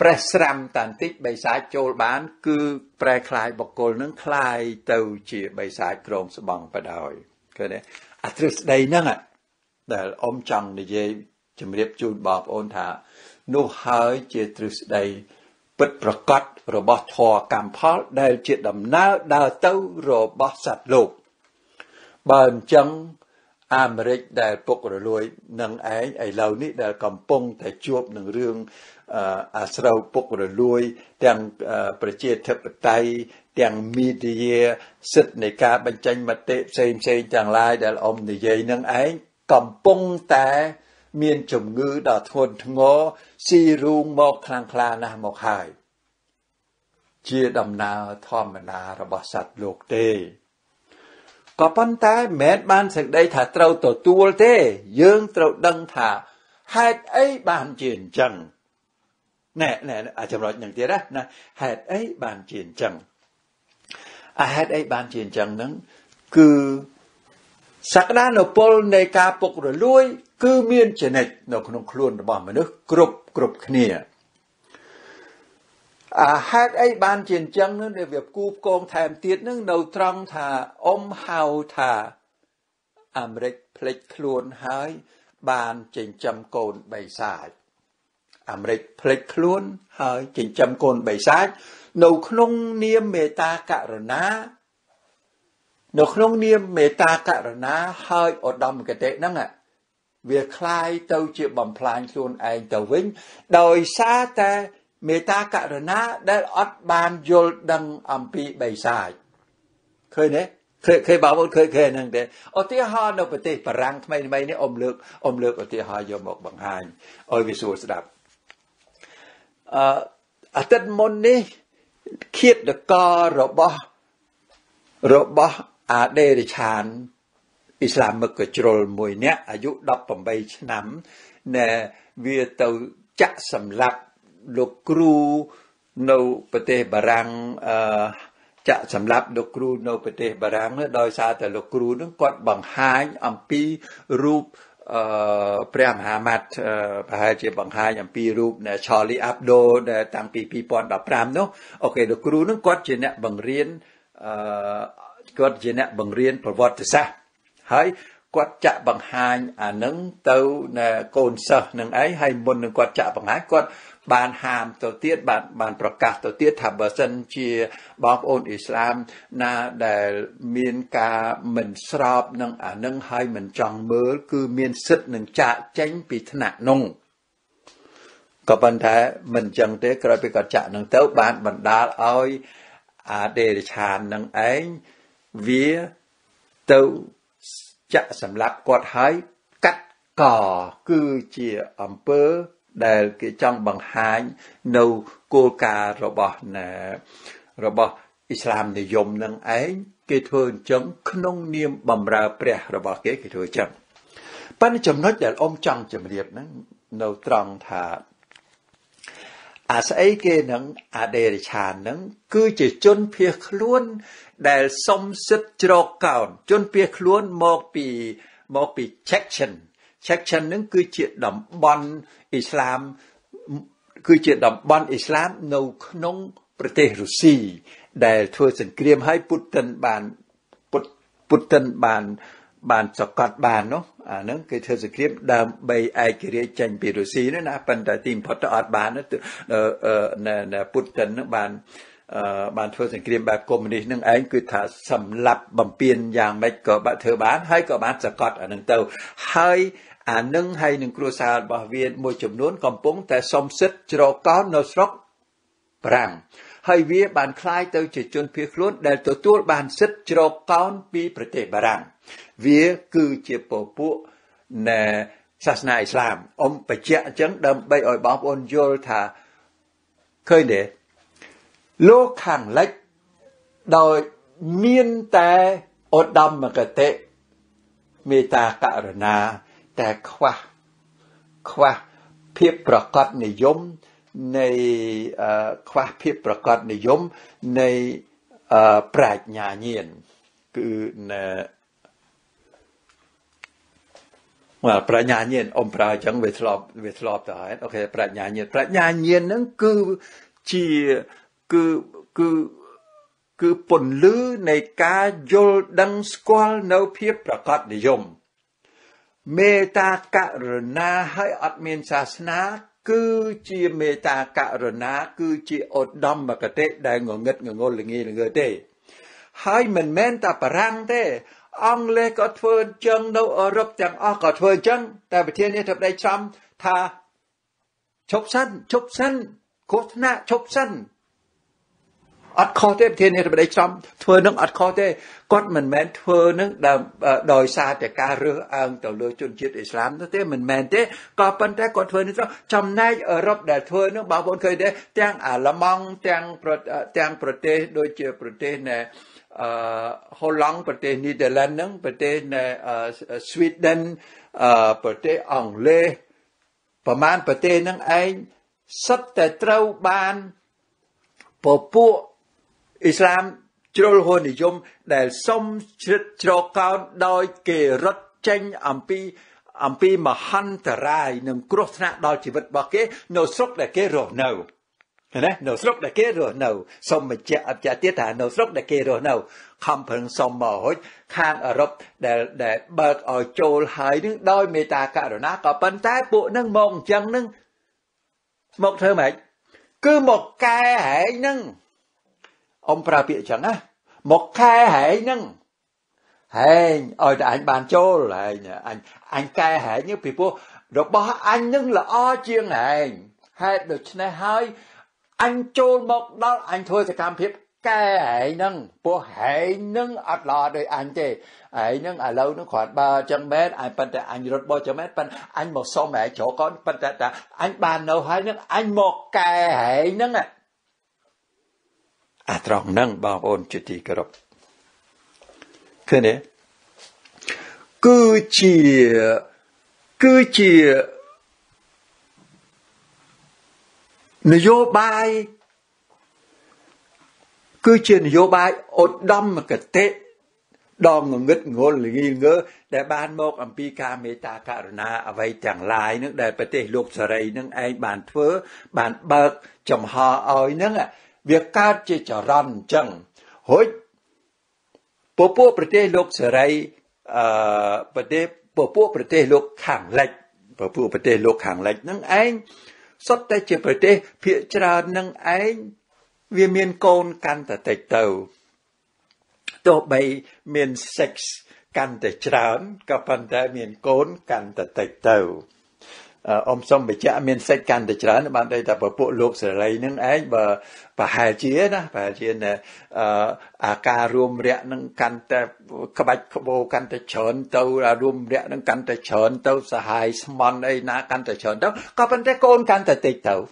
ប្រេះស្រាំតាន់តិចបិសាចចូលបានគឺប្រែคล้ายបកគលនឹងคล้ายទៅជាបិសាចក្រមស្បង់បដោយឃើញទេអាទ្រឹស្ដីហ្នឹងដែលអ៊ំចង់និយាយជំរាបជូនបងប្អូនថានោះហើយជាទ្រឹស្ដីពិតប្រកបរបស់ធម៌កម្មផលដែលជាដំណើរដើរទៅរបស់សត្វលោកបើអញ្ចឹងអាមេរិកដែលពុករលួយនឹងឯងឥឡូវនេះដែលកំពុងតែជួបនឹងរឿងអាស្រូវពុករលួយទាំងប្រជាធិបតេយ្យទាំងមីឌាសិទ្ធិនៃការបញ្ចេញមតិផ្សេងផ្សេងទាំងឡាយដែលអ៊ំនិយាយនឹងឯងកំពុងតែមានជំងឺដ៏ធ្ងន់ធ្ងរស៊ីរូងមកខ្លាំងក្លាណាស់មកហើយជាដំណើរធម្មតារបស់សត្វលោកទេក៏ប៉ុន្តែមិនមែនបានសេចក្តីថាត្រូវទទួលទេយើងត្រូវដឹងថាហេតុអីបានជាអញ្ចឹងណែណែអាចចំណុចហ្នឹងទៀតណាហេតុអីបានជាអញ្ចឹងអាហេតុអីបានជាអញ្ចឹងហ្នឹងគឺសក្តានុពលនៃការពុករលួយគឺមានចនិចនៅក្នុងខ្លួនរបស់មនុស្សគ្រប់គ្រប់គ្នាអាហេតុអីបានជាអញ្ចឹងនឹងវាគូផ្គងថែមទៀតនឹងនៅត្រង់ថាអ៊ំហៅថាអាមេរិកផ្លេចខ្លួនហើយបានចិញ្ចឹមកូនបីសាច់អាមេរិកផ្លេចខ្លួនហើយចិញ្ចឹមកូនបីសាច់នៅក្នុងនាមមេត្តាករុណានៅក្នុងនាមមេត្តាករុណាហើយឧត្តមគតិហ្នឹងវាคล้ายទៅជាបំផ្លាញខ្លួនឯងទៅវិញដោយសារតែមេត្តាករុណាដែលអត់បានយល់ដឹងអំពីបិសាចឃើញទេឃើញឃើញបងប្អូនឃើញឃើញហ្នឹងទេឧទាហរណ៍នៅប្រទេសបារាំងថ្មីថ្មីនេះអ៊ំលើកអ៊ំលើកឧទាហរណ៍យកមកបង្ហាញឲ្យវាស្រួលស្ដាប់អឺអាទិត្យមុននេះឃាតកររបស់របស់អាដេរិឆានអ៊ីស្លាមិកកជ្រុលមួយនាក់អាយុដប់ប្រាំបីឆ្នាំណែវាទៅចាក់សម្លាប់លោកគ្រូនៅប្រទេសបារាំងអឺចាក់សម្លាប់លោកគ្រូនៅប្រទេសបារាំងដោយសារតែលោកគ្រូនឹងគាត់បង្ហាញអំពីរូបអឺព្រះមហាម៉ាត់ប្រហែលជាបង្ហាញអំពីរូបនៃ Charlie Hebdo ដែលតាំងពីពីរពាន់ដប់ប្រាំនោះអូខេលោកគ្រូនឹងគាត់ជាអ្នកបង្រៀនអឺគាត់ជាអ្នកបង្រៀនប្រវត្តិសាស្ត្រហើយគាត់ចាក់បង្ហាញអានឹងទៅកូនសិស្សនឹងឯងហើយមុននឹងគាត់ចាក់បង្ហាញគាត់បានហាមទៅទៀតបានបានប្រកាសទៅទៀតថាបើសិនជាបងប្អូនអ៊ីស្លាមណាដែលមានការមិនស្របនឹងអានឹងហើយមិនចង់មើលគឺមានសិទ្ធិនឹងចាកចេញពីថ្នាក់នោះក៏ប៉ុន្តែមិនចឹងទេក្រោយពីគាត់ចាក់នឹងទៅបានបណ្ដាលឲ្យអាដេរិឆាននឹងឯងវាទៅចាក់សម្លាប់គាត់ហើយកាត់កគឺជាអំពើដែលគេចង់បង្ហាញនៅគោលការណ៍របស់របស់អ៊ីស្លាមនិយមនឹងឯងគេធ្វើអញ្ចឹងក្នុងនាមបម្រើព្រះរបស់គេគេធ្វើអញ្ចឹងប៉ុន្តែចំណុចដែលអ៊ំចង់ជម្រាបហ្នឹងនៅត្រង់ថាអាស្អីគេនឹងអាដេរិឆានហ្នឹងគឺជាជនភៀសខ្លួនដែលសុំសិទ្ធិជ្រកកោនជនភៀសខ្លួនមកពីមកពី Chechen Chechen ហ្នឹងគឺជាតំបន់អ៊ីស្លាមគឺជាតំបន់អ៊ីស្លាមនៅក្នុងប្រទេសរុស្ស៊ីដែលធ្វើសង្គ្រាមឲ្យពុតិនបានពុតិនបានបានសកត់បាននោះអាហ្នឹងគេធ្វើសង្គ្រាមដើម្បីឯករាជ្យចេញពីរុស្ស៊ីនោះណាប៉ុន្តែទីបំផុតទៅអត់បានណាពុតិននឹងបានបានធ្វើសង្គ្រាមបែបកុម្មុយនីសនឹងឯងគឺថាសម្លាប់បំពេញយ៉ាងម៉េចក៏បានធ្វើបានហើយក៏បានសកត់អានឹងទៅហើយអានឹងហើយនឹងគ្រួសាររបស់វាមួយចំនួនកំពុងតែសុំសិទ្ធិជ្រកកោននៅស្រុកប្រាំងហើយវាបានคล้ายទៅជាជនភៀសខ្លួនដែលទទួលបានសិទ្ធិជ្រកកោនពីប្រទេសបារាំងវាគឺជាពពួកនៃសាសនាអ៊ីស្លាមអ៊ំបញ្ជាក់អញ្ចឹងដើម្បីឲ្យបងប្អូនយល់ថាឃើញទេលោកខាងលិចដោយមានតែឧត្តមគតិមេត្តាករុណាតែខ្វះខ្វះភាពប្រកបនិយមនៃខ្វះភាពប្រកបនិយមនៃប្រាជ្ញាញាណគឺว่าปรัชญาเย็นอมปราจังเวทลอบเวทลอบต่อโอเคปรัชญาเย็นปรัชญาเย็นนั้นคือจีคือคือคือผลลือในการยลดังสกอลในเพียบประกาศนิยมเมตตากรุณาให้อัตเมนศาสนาคือจีเมตตากรุณาคือจีอดดำมกเตะได้งงเงดงงลงงี้ลงเตะให้มันแม้นตาปรังเตะอังเลก็ทเวินจังនៅអឺរ៉ុបទាំងអស់ក៏ធ្វើអញ្ចឹងតែប្រទេសនេះធ្វើដៃចំថាឈប់សិនឈប់សិនគ្រោះថ្នាក់ឈប់សិនអត់ខុសទេប្រទេសនេះធ្វើដៃចំធ្វើនឹងអត់ខុសទេគាត់មិនមែនធ្វើនឹងដោយសារតែការរើសអើងទៅលើជនជាតិអ៊ីស្លាមនោះទេមិនមែនទេក៏ប៉ុន្តែគាត់ធ្វើនេះចំណែកអឺរ៉ុបដែលធ្វើនឹងបងប្អូនឃើញទេទាំងអាល្លឺម៉ង់ទាំងទាំងប្រទេសដូចជាប្រទេសណែអឺហូឡង់ប្រទេសនីដឺឡែនហ្នឹងប្រទេសណែស្វីដិនអឺប្រទេសអង់គ្លេសប្រមាណប្រទេសហ្នឹងឯងសិតតែត្រូវបានពពួកអ៊ីស្លាមជ្រុលហួននិយមដែលសុំជ្រិតជ្រកកោនដោយគេរត់ចេញអំពីអំពីមហន្តរាយនិងគ្រោះថ្នាក់ដល់ជីវិតរបស់គេនៅស្រុកដែលគេរស់នៅណានៅស្រុកដែលគេរស់នៅសូមបញ្ជាក់អត្យាទៀតថានៅស្រុកដែលគេរស់នៅខំប្រឹងសុំមកហុចខាងអឺរ៉ុបដែលដែលបើកឲ្យចូលហើយនឹងដោយមេត្តាករុណាក៏ប៉ុន្តែពួកនឹងមកអញ្ចឹងនឹងមកធ្វើម៉េចគឺមកកែហែងនឹងអ៊ំប្រើពាក្យអញ្ចឹងណាមកកែហែងនឹងហែងឲ្យតែអញបានចូលហែងអញអញកែហែងពីព្រោះរបស់អញនឹងល្អជាងហែងហេតុដូច្នេះហើយអញចូលមកដល់អញធ្វើសកម្មភាពកែហែងហ្នឹងពោះហែងហ្នឹងអត់ល្អដោយអញទេហែងហ្នឹងឥឡូវហ្នឹងគ្រាន់បើចឹងមែនអញប៉ុន្តែអញរត់បោះចឹងមែនប៉ុន្តែអញមកសុំហែងជ្រកកូនប៉ុន្តែតែអញបាននៅហើយហ្នឹងអញមកកែហែងហ្នឹងអាត្រង់ហ្នឹងបងប្អូនជាទីគោរពឃើញទេគឺជាគឺជានយោបាយគឺជានយោបាយឧត្តមគតិដ៏ងងឹតងល់ល្ងីងើដែលបានមកអំពីការមេត្តាករុណាអ្វីទាំងឡាយនឹងដែលប្រទេសលោកសេរីនឹងឯងបានធ្វើបានបើកចំហឲ្យនឹងវាកើតជាចរន្តអញ្ចឹងរួចពពួកប្រទេសលោកសេរីអឺប្រទេសពពួកប្រទេសលោកខាងលិចពពួកប្រទេសលោកខាងលិចនឹងឯងសុទ្ធតែជាប្រទេសភាគច្រើននឹងឯងវាមានកូនកាន់តែតិចទៅទោះបីមាន sex កាន់តែច្រើនក៏ប៉ុន្តែមានកូនកាន់តែតិចទៅអ៊ំសុំបញ្ជាក់មាន sex កាន់តែច្រើនបានន័យថាពពួកលោកសេរីនឹងឯងបើប្រហែលជាណាប្រហែលជាអាការរួមរយៈនឹងកាន់តែក្បាច់ក្បូរកាន់តែច្រើនទៅរួមរយៈនឹងកាន់តែច្រើនទៅសហាយស្មន់អីណាកាន់តែច្រើនទៅក៏ប៉ុន្តែកូនកាន់តែតិចទៅ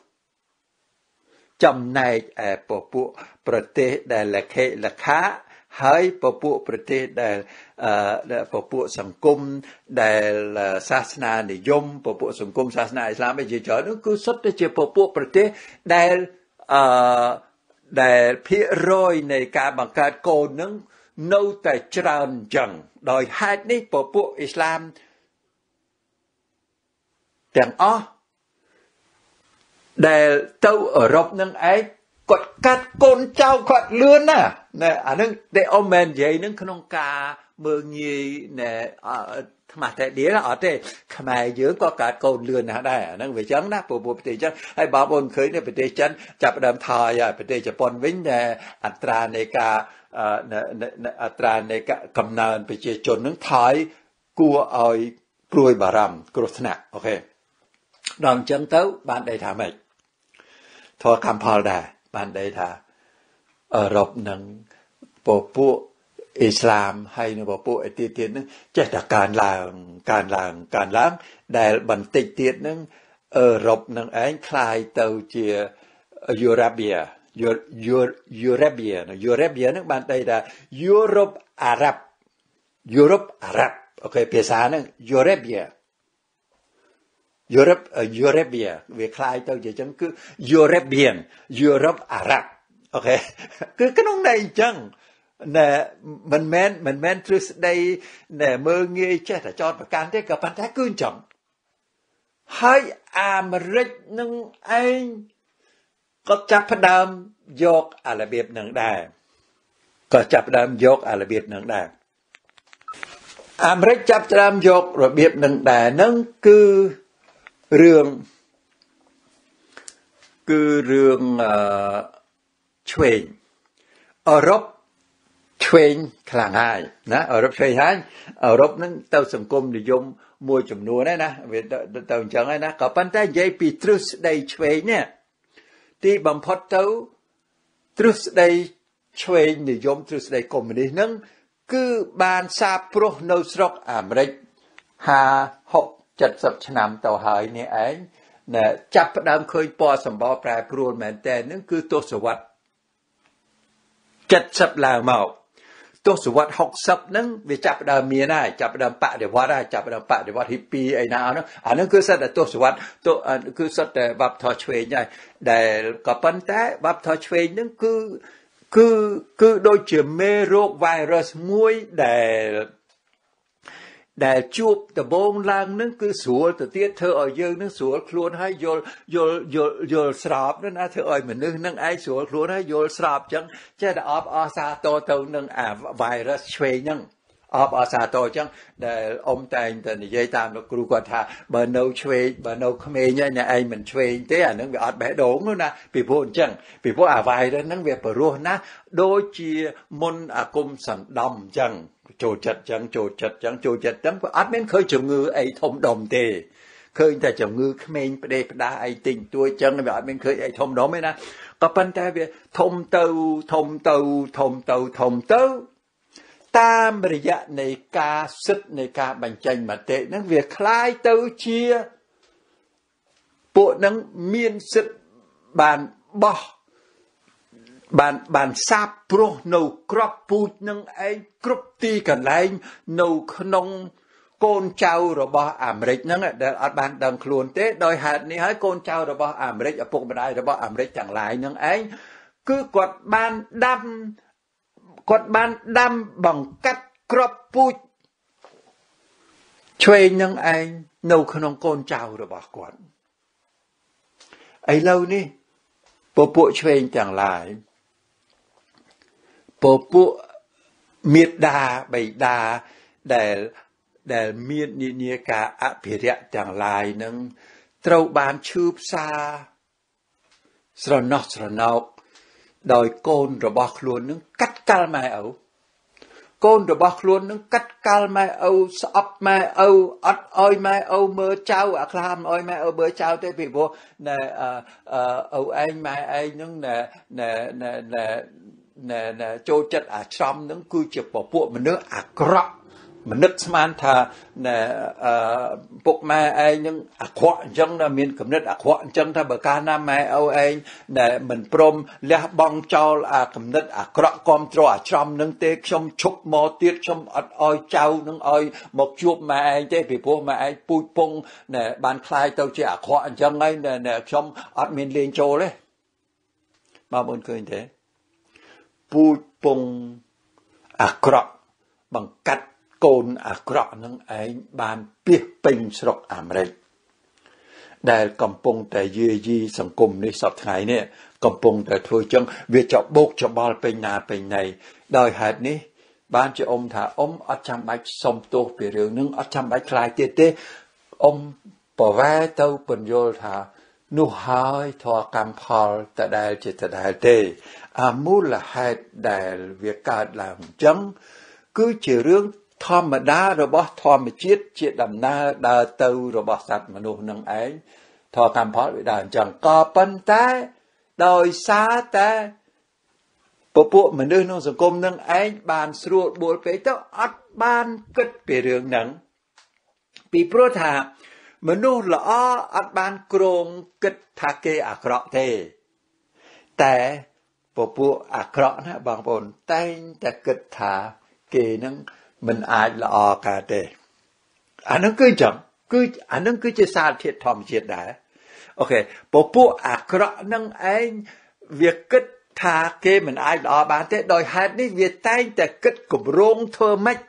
ចំណែកឯពពួកប្រទេសដែលលខិលខាហើយពពួកប្រទេសដែលពពួកសង្គមដែលសាសនានិយមពពួកសង្គមសាសនាអ៊ីស្លាមជាច្រើននោះគឺសុទ្ធតែជាពពួកប្រទេសដែលអឺដែលភាគរយនៃការបង្កើតកូននឹងនៅតែច្រើនអញ្ចឹងដោយហេតុនេះពពួកអ៊ីស្លាមទាំងអស់ដែលទៅអឺរ៉ុបនឹងឯងគាត់កាត់កូនចៅគាត់លឿនណាណែអានឹងតែអ៊ំមែននិយាយនឹងក្នុងការមើងងាយណែថ្មតែដៀលអត់ទេខ្មែរយើងក៏កាត់កូនលឿនណាស់ដែរអានឹងវាចឹងណាពពួកប្រទេសចឹងហើយបងប្អូនឃើញនៅប្រទេសចិនចាប់ផ្ដើមថយហើយប្រទេសជប៉ុនវិញតែអត្រានៃការអត្រានៃការកំណើនប្រជាជននឹងថយគួរឲ្យព្រួយបារម្ភគ្រោះថ្នាក់អូខេដល់អញ្ចឹងទៅបានដេកថាម៉េចធរកម្មផលដែរបានដេកថាអឺរ៉ុបនឹងពពួកអ៊ីស្លាមហើយនៅពពួកឯទៀតទៀតនឹងចេះតែកើនឡើងកើនឡើងកើនឡើងដែលបន្តិចទៀតនឹងអឺរ៉ុបនឹងឯងคล้ายទៅជាយូរ៉ាបៀយូយូរ៉ាបៀយូរ៉ាបៀនឹងបានដេកថាយូរ៉ុបអារ៉ាប់យូរ៉ុបអារ៉ាប់អូខេភាសានឹងយូរ៉ាបៀEurope Eurabia វាคล้ายទៅជាអញ្ចឹងគឺ European Europe Arab អូខេគឺក្នុងន័យអញ្ចឹង nè mình men mình men trừ đây nè mơ nghe chết là choประกัน thế cả bạn thấy cứ chậm hay Americ nâng anh có chấp đam dọc à là biệt nâng đài có chấp đam dọc à là biệt nâng đài Americ chấp đam dọc rồi biệt nâng đài nâng cứ rương cứ rương uh, chuyện ở Úc chuyện khẳng hai nè ở Úc chuyện hai ở Úc nâng tàu sầm cung để dùng mùi chùm nua này nè vì tàu chẳng này nè có bàn tay dây Petrus đây chuyện nèที่บำพดเต้าทรุสได้ช่วยนิยมทรุสได้คอมมิวนิสต์นั้นคือบานซาโปรโนสรกอเมริกห้าหกเจ็ดสิบชนามต่อหายนี่เองเนี่ยจับดำเคยปอสมบัติแปรปรวนแมนแต่นั่นคือตัวสวัสดิ์เจ็ดสิบลางเมาตัวสวัสดิ์หกสิบนั้นวิจับดำเมียได้จับดำปะเดี๋ยวว่าได้จับดำปะเดี๋ยวว่าฮิปปี้ไอ้นาเนาะอันนั้นคือสัตว์ตัวสวัสดิ์ตัวอันคือสัตว์แต่บับทอช่วยใหญ่แต่กับปัญหาบับทอช่วยนั้นคือคือคือโดยเฉพาะเมโรคไวรัสมวยแต่แต่จูบแต่บงลังนั่นคือสัวแต่เตี้ยเธอเอาเยอะนั่นสัวคลวนให้โยลโยลโยลโยลสาบนั่นนะเธอเอาเหมือนนึงนั่งไอ้สัวคลวนให้โยลสาบจังจะได้ออฟอาซาโตเตานั่งอ่าไวรัสช่วยยังออฟอาซาโตจังแต่อมแต่แต่ในใจตามเราครูกว่าท่าเบอร์โนช่วยเบอร์โนเขมรเนี่ยเนี่ยไอ้มันช่วยเตี้ยนั่งไปออดแบะโด่งนู่นนะปีพูนจังปีพูอาไวแล้วนั่งเวียปรัวนะโดยเจียมนอากุมสันดำจังโจจัดจังโจจัดจังโจจัดจังอัดเม้นเคยจมงือไอ้ทมดมเตเคยแต่จมงือเขมรประเดประดาไอ้ติ่งตัวจังแบบอัดเม้นเคยไอ้ทมดมไหมนะก็ปัญหาเวียทมเตาทมเตาทมเตาทมเตาตามระยะในกาศึกในการบัญจัยมาเตะนั้นเวียคล้ายเตาเชียปวดนั้นเมียนศึกบานบ่บานบานซาโปรโนกรอบปูนังไอกรบตีกันไลโนขนงโกนเจ้าระบอบอเมริกนั่งเดี๋ยวอัดบานดังคลวนเต้โดยเหตุนี้ให้โกนเจ้าระบอบอเมริกปกบันไดระบอบอเมริกจังไรนั่งไอคือกดบานดำกดบานดำบังกัดกรอบปูช่วยนั่งไอโนขนงโกนเจ้าระบอกก่อนไอเรานี่ปวปวช่วยจังไรปปุเมียดาใบดาแต่แต่เมียดนี่เนี่ยกาอภิริยจังลายนั้นเต้าบานชืบซาสระนอกสระนอกโดยโกนระบอกล้วนนั้นกัดกัลมาเอาโกนระบอกล้วนนั้นกัดกัลมาเอาสอบมาเอาอัดอ้อยมาเอาเมื่อเจ้าอัครามอ้อยมาเอาเมื่อเจ้าได้พี่บัวเนี่ยเอ่อเอ่อเอาไอ้มาไอ้นั่งเนี่ยเนี่ยเนี่ยเนี่ยเนี่ยเนี่ยโจจัดอาชรมนั่นคือจะปพวกมันเนื้ออักระมันนึกสมานท่าเนี่ยพวกแม่ไอ้ยังอักขวะจังนะมีกำเนิดอักขวะจังถ้าเบิกการน้ำแม่เอาเองเนี่ยมันพรมเลี้ยบังเจ้าอากำเนิดอักระกอมตรอาชรมนั่งเตะชมชุบมอเตียชมอัดอ้อยเจ้านั่งอ้อยหมกชุบแม่ไอ้เจ้าพี่พวกแม่ไอ้ปุยปงเนี่ยบานคลายเต้าเจ้าอักขวะจังไงเนี่ยเนี่ยชมอัดมีเลี้ยงโจเลยมาบนเคยเห็นปูปงอักระบังกัดโกนอักระนั่งไอ้บานเปียเป็นสระอเมริกได้กำปงแต่เยี่ยยีสังคมในสัปดาห์นี้กำปงแต่ทัวจังเวียจะบกจะบอลไปนาไปในโดยเหตุนี้บ้านจะอมถาอมอัจฉริยะสมโตเปเรื่องนึงอัจฉริยะคลายเตเตอมปะแวเต้าปัญโยธานุหายทอกำพอลแต่ได้จิตได้เตอามูลเหตุได้เวียการหลังจังคือเชื่อเรื่องธรรมดาระบบธรรมจิตจิตดำนาดาเตอระบบสัตว์มนุษย์นั่งเองทอกำพอลวิดาจังก่อปัญแต่โดยซาแต่ปะปุ่มนุษย์นสังคมนั่งเองบานสรุปบุญไปเต้าอัดบานกิดไปเรื่องนั้นปีโปรธามนุษย์ละอ้ออัดบานโกรงกิดทาเกอักระเทแต่ปะปุ่อักระนะบางคนแต่แต่กิดทาเกนั้นมันอาจละออกาเตอันนั้นคือจังคืออันนั้นคือจะสาธิตธรรมจิตได้โอเคปะปุ่อักระนั่งเองเวียกิด thà kê mình ai đó bán thế đòi hát đi Việt tayแต่kết cụm rong thơ mách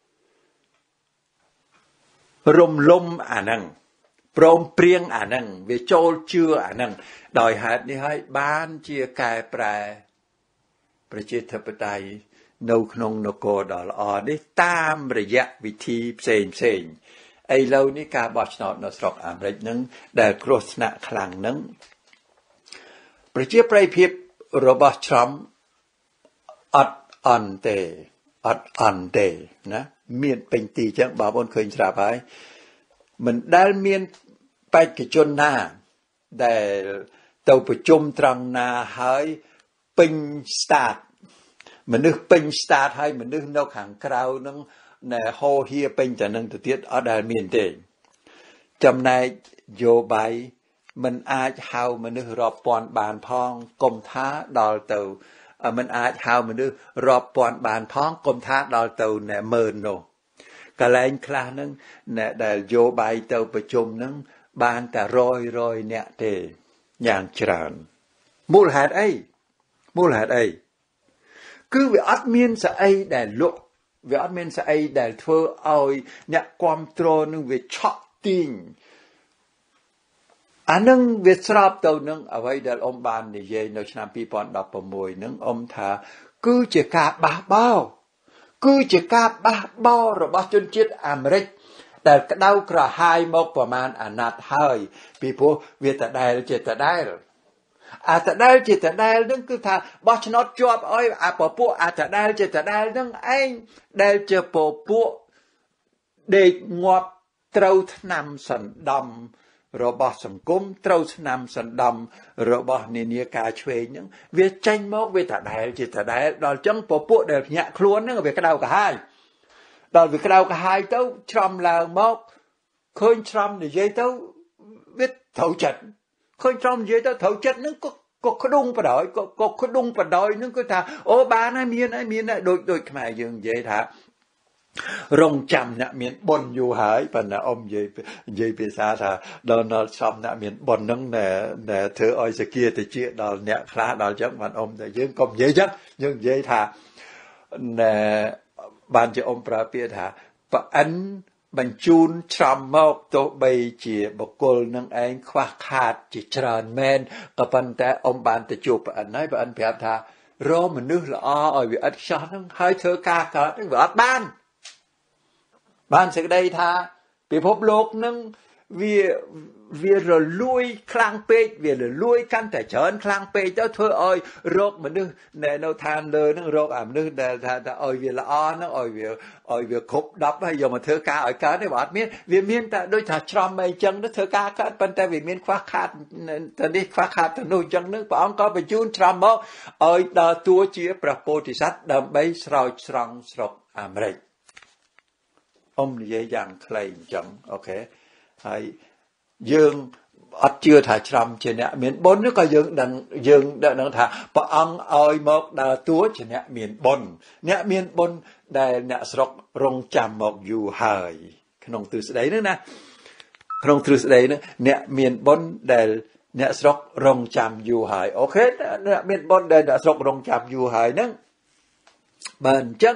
rôm lôm à năng prom priêng à năng về châu chưa à năng đòi hát điให้bán chia cài prai ប្រជាធិបតេយ្យនៅក្នុងនគរដ៏ល្អនេះតាមរយៈវិធីផ្សេងផ្សេងឥឡូវនេះការបោះឆ្នោតនៅស្រុកអាមេរិកនឹងដែលគ្រោះថ្នាក់ខ្លាំងនឹងប្រជាប្រិយភាពរបស់ឆ្លំអត់អន់ទេអត់អន់ទេណាមានពេញទីចឹងបងប្អូនឃើញស្រាប់ហើយមិនដែលមានបេក្ខជនណាដែលទៅប្រជុំត្រង់ណាហើយពេញ start មនុស្សពេញ start ហើយមនុស្សនៅខាងក្រៅនឹងណែហោហៀពេញតែនឹងទៅទៀតអត់ដែលមានទេចំណែកយោបាយមិនអាចហៅមនុស្សរាប់ពាន់បានផងកុំថាដល់ទៅមិនអាចហៅមនុស្សរាប់ពាន់បានផងកុំថាដល់ទៅណែម៉ឺននោះកន្លែងខ្លះហ្នឹងណែដែលយោបាយទៅប្រជុំហ្នឹងបានតែរយរយអ្នកទេយ៉ាងច្រើនមូលហេតុអីមូលហេតុអីគឺវាអត់មានស្អីដែលលក់វាអត់មានស្អីដែលធ្វើឲ្យអ្នកគ្រប់គ្រងនឹងវាឆក់ទាញអានឹងវាស្របទៅនឹងអ្វីដែលអ៊ំបាននិយាយនៅឆ្នាំពីរពាន់ដប់ប្រាំមួយនឹងអ៊ំថាគឺជាការបះបោរគឺជាការបះបោររបស់ជនជាតិអាមេរិកដែលក្តៅក្រហាយមកប្រមាណអាណត្តិហើយពីព្រោះវាដដែលជាដដែលអាដដែលជាដដែលនឹងគឺថាបោះឆ្នោតជាប់ឲ្យអាពពួកអាដដែលជាដដែលនឹងឯងដែលជាពពួកដេកងាប់ត្រូវថ្នាំសណ្ដំរបស់សង្គមត្រូវស្នាមសណ្ដំរបស់នានាការឆ្វេងហ្នឹងវាចេញមកវាដដែលជាដដែលដល់ចឹងពពួកដែលភ្ញាក់ខ្លួនហ្នឹងវាក្តៅក្រហាយដល់វាក្តៅក្រហាយទៅច្រំឡើងមកឃើញច្រំនិយាយទៅវាត្រូវចិត្តឃើញច្រំនិយាយទៅត្រូវចិត្តហ្នឹងក៏ក៏ខ្ដុងបដ ாய் ក៏ក៏ខ្ដុងបដ ாய் ហ្នឹងគឺថាអូបានហើយមានហើយមានហើយដូចដូចខ្មែរយើងនិយាយថារងចាំអ្នកមានបុណ្យយូរហើយប៉ុន្តែអ៊ំនិយាយនិយាយភាសាថាដល់ដល់សំអ្នកមានបុណ្យហ្នឹងណែធ្វើឲ្យសគាតិចដល់អ្នកខ្លះដល់ចឹងបានអ៊ំតែយើងកុំនិយាយចឹងយើងនិយាយថាណែបានជាអ៊ំប្រើពាក្យថាប្រអិនបញ្ជូនច្រំមកទោះបីជាបុគ្គលនឹងឯងខ្វះខាតជាច្រើនមែនក៏ប៉ុន្តែអ៊ំបានទៅជួបប្រអិនហើយប្រអិនប្រាប់ថារកមនុស្សល្អឲ្យវាឥតខ្ចោះហ្នឹងហើយធ្វើការកើតហ្នឹងវាអត់បានបានសេចក្តីថាពិភពលោកនឹងវាវារលួយខ្លាំងពេកវារលួយកាន់តែច្រើនខ្លាំងពេកទៅធ្វើឲ្យរោគមនុស្សនៅឋានលើនឹងរោគអាមនុស្សដែលថាឲ្យវាល្អហ្នឹងឲ្យវាឲ្យវាគ្រប់ដប់ហើយយកមកធ្វើការឲ្យកើតទេបើអត់មានវាមានតែដូចថាច្រំអីចឹងទៅធ្វើការកើតប៉ុន្តែវាមានខ្វះខាតទៅនេះខ្វះខាតទៅនោះចឹងនឹងព្រះអង្គក៏បញ្ជូនច្រំមកឲ្យដល់តួជាព្រះពោធិសត្វដើម្បីស្រោចស្រង់ស្រុកអាមេរិកអ៊ំនិយាយយ៉ាងខ្លីអញ្ចឹងអូខេហើយយើងអត់ជឿថាច្រំជាអ្នកមានបុណ្យក៏យើងដឹងយើងដឹងថាព្រះអង្គឲ្យមកដើរតួជាអ្នកមានបុណ្យអ្នកមានបុណ្យដែលអ្នកស្រុករងចាំមកយូរហើយក្នុងទ្រឹស្ដីហ្នឹងណាក្នុងទ្រឹស្ដីហ្នឹងអ្នកមានបុណ្យដែលអ្នកស្រុករងចាំយូរហើយអូខេអ្នកមានបុណ្យដែលអ្នកស្រុករងចាំយូរហើយហ្នឹងបើអញ្ចឹង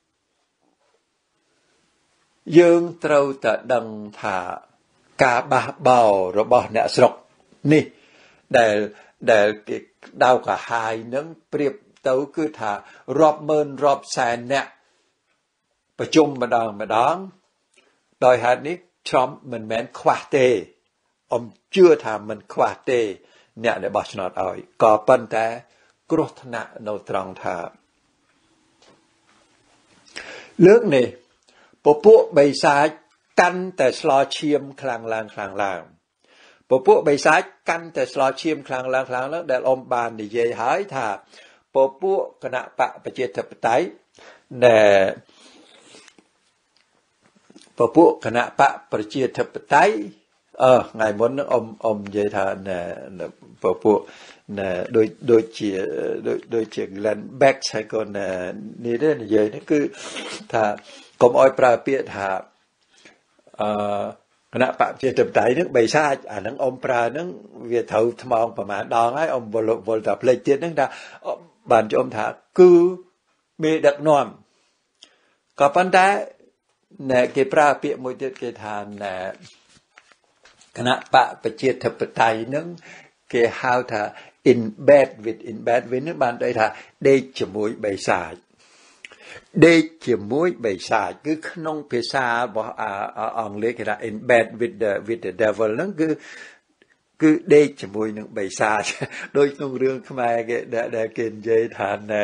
យើងត្រូវតែដឹងថាការបះបោររបស់អ្នកស្រុកនេះដែលដែលគេដៅកាហាយនឹងប្រៀបទៅគឺថារាប់ម៉ឺនរាប់សែនអ្នកប្រជុំម្ដងម្ដងដោយហេតុនេះឆ្លំមិនមែនខ្វះទេអ៊ំជឿថាមិនខ្វះទេអ្នកដែលបោះឆ្នោតឲ្យក៏ប៉ុន្តែគ្រោះថ្នាក់នៅត្រង់ថាលើកនេះពពួកបិសាចកាន់តែស្លោឈាមខ្លាំងឡើងខ្លាំងឡើងពពួកបិសាចកាន់តែស្លោឈាមខ្លាំងឡើងខ្លាំងឡើងដែលអ៊ំបាននិយាយហើយថាពពួកគណៈបកប្រជាធិបតេយ្យដែលពពួកគណៈបកប្រជាធិបតេយ្យអឺថ្ងៃមុនអ៊ំអ៊ំនិយាយថាពពួកដូចដូចជាដូចដូចជា Glenn Beck ហើយក៏នេះដែរនិយាយនេះគឺថាកុំឲ្យប្រើពាក្យថាអឺคณะปะเจตไตนึกใบชาอ่านังอมปรานังเวียเถาทมองประมาณดองให้อมวอลวอลตับเลยเจ็ดนังดาบานจะอมถาคือมีดักนอมก็ปันได้เนี่ยเกปราเปียมวยเด็ดเกทานเนี่ยคณะปะปะเจตไตนึงเกฮาวถา in bed with in bed with นึกบานได้ถาได้จมวยใบชาได้เกี่ยวมวยใบชาคือขนมภาษาบอกอ่าอังกฤษนะ in bed with the with the devil นั่นคือคือได้เกี่ยวมวยหนึ่งใบชาโดยตรงเรื่องขมายก็ได้ได้เกณฑ์ใจฐานเนี่ย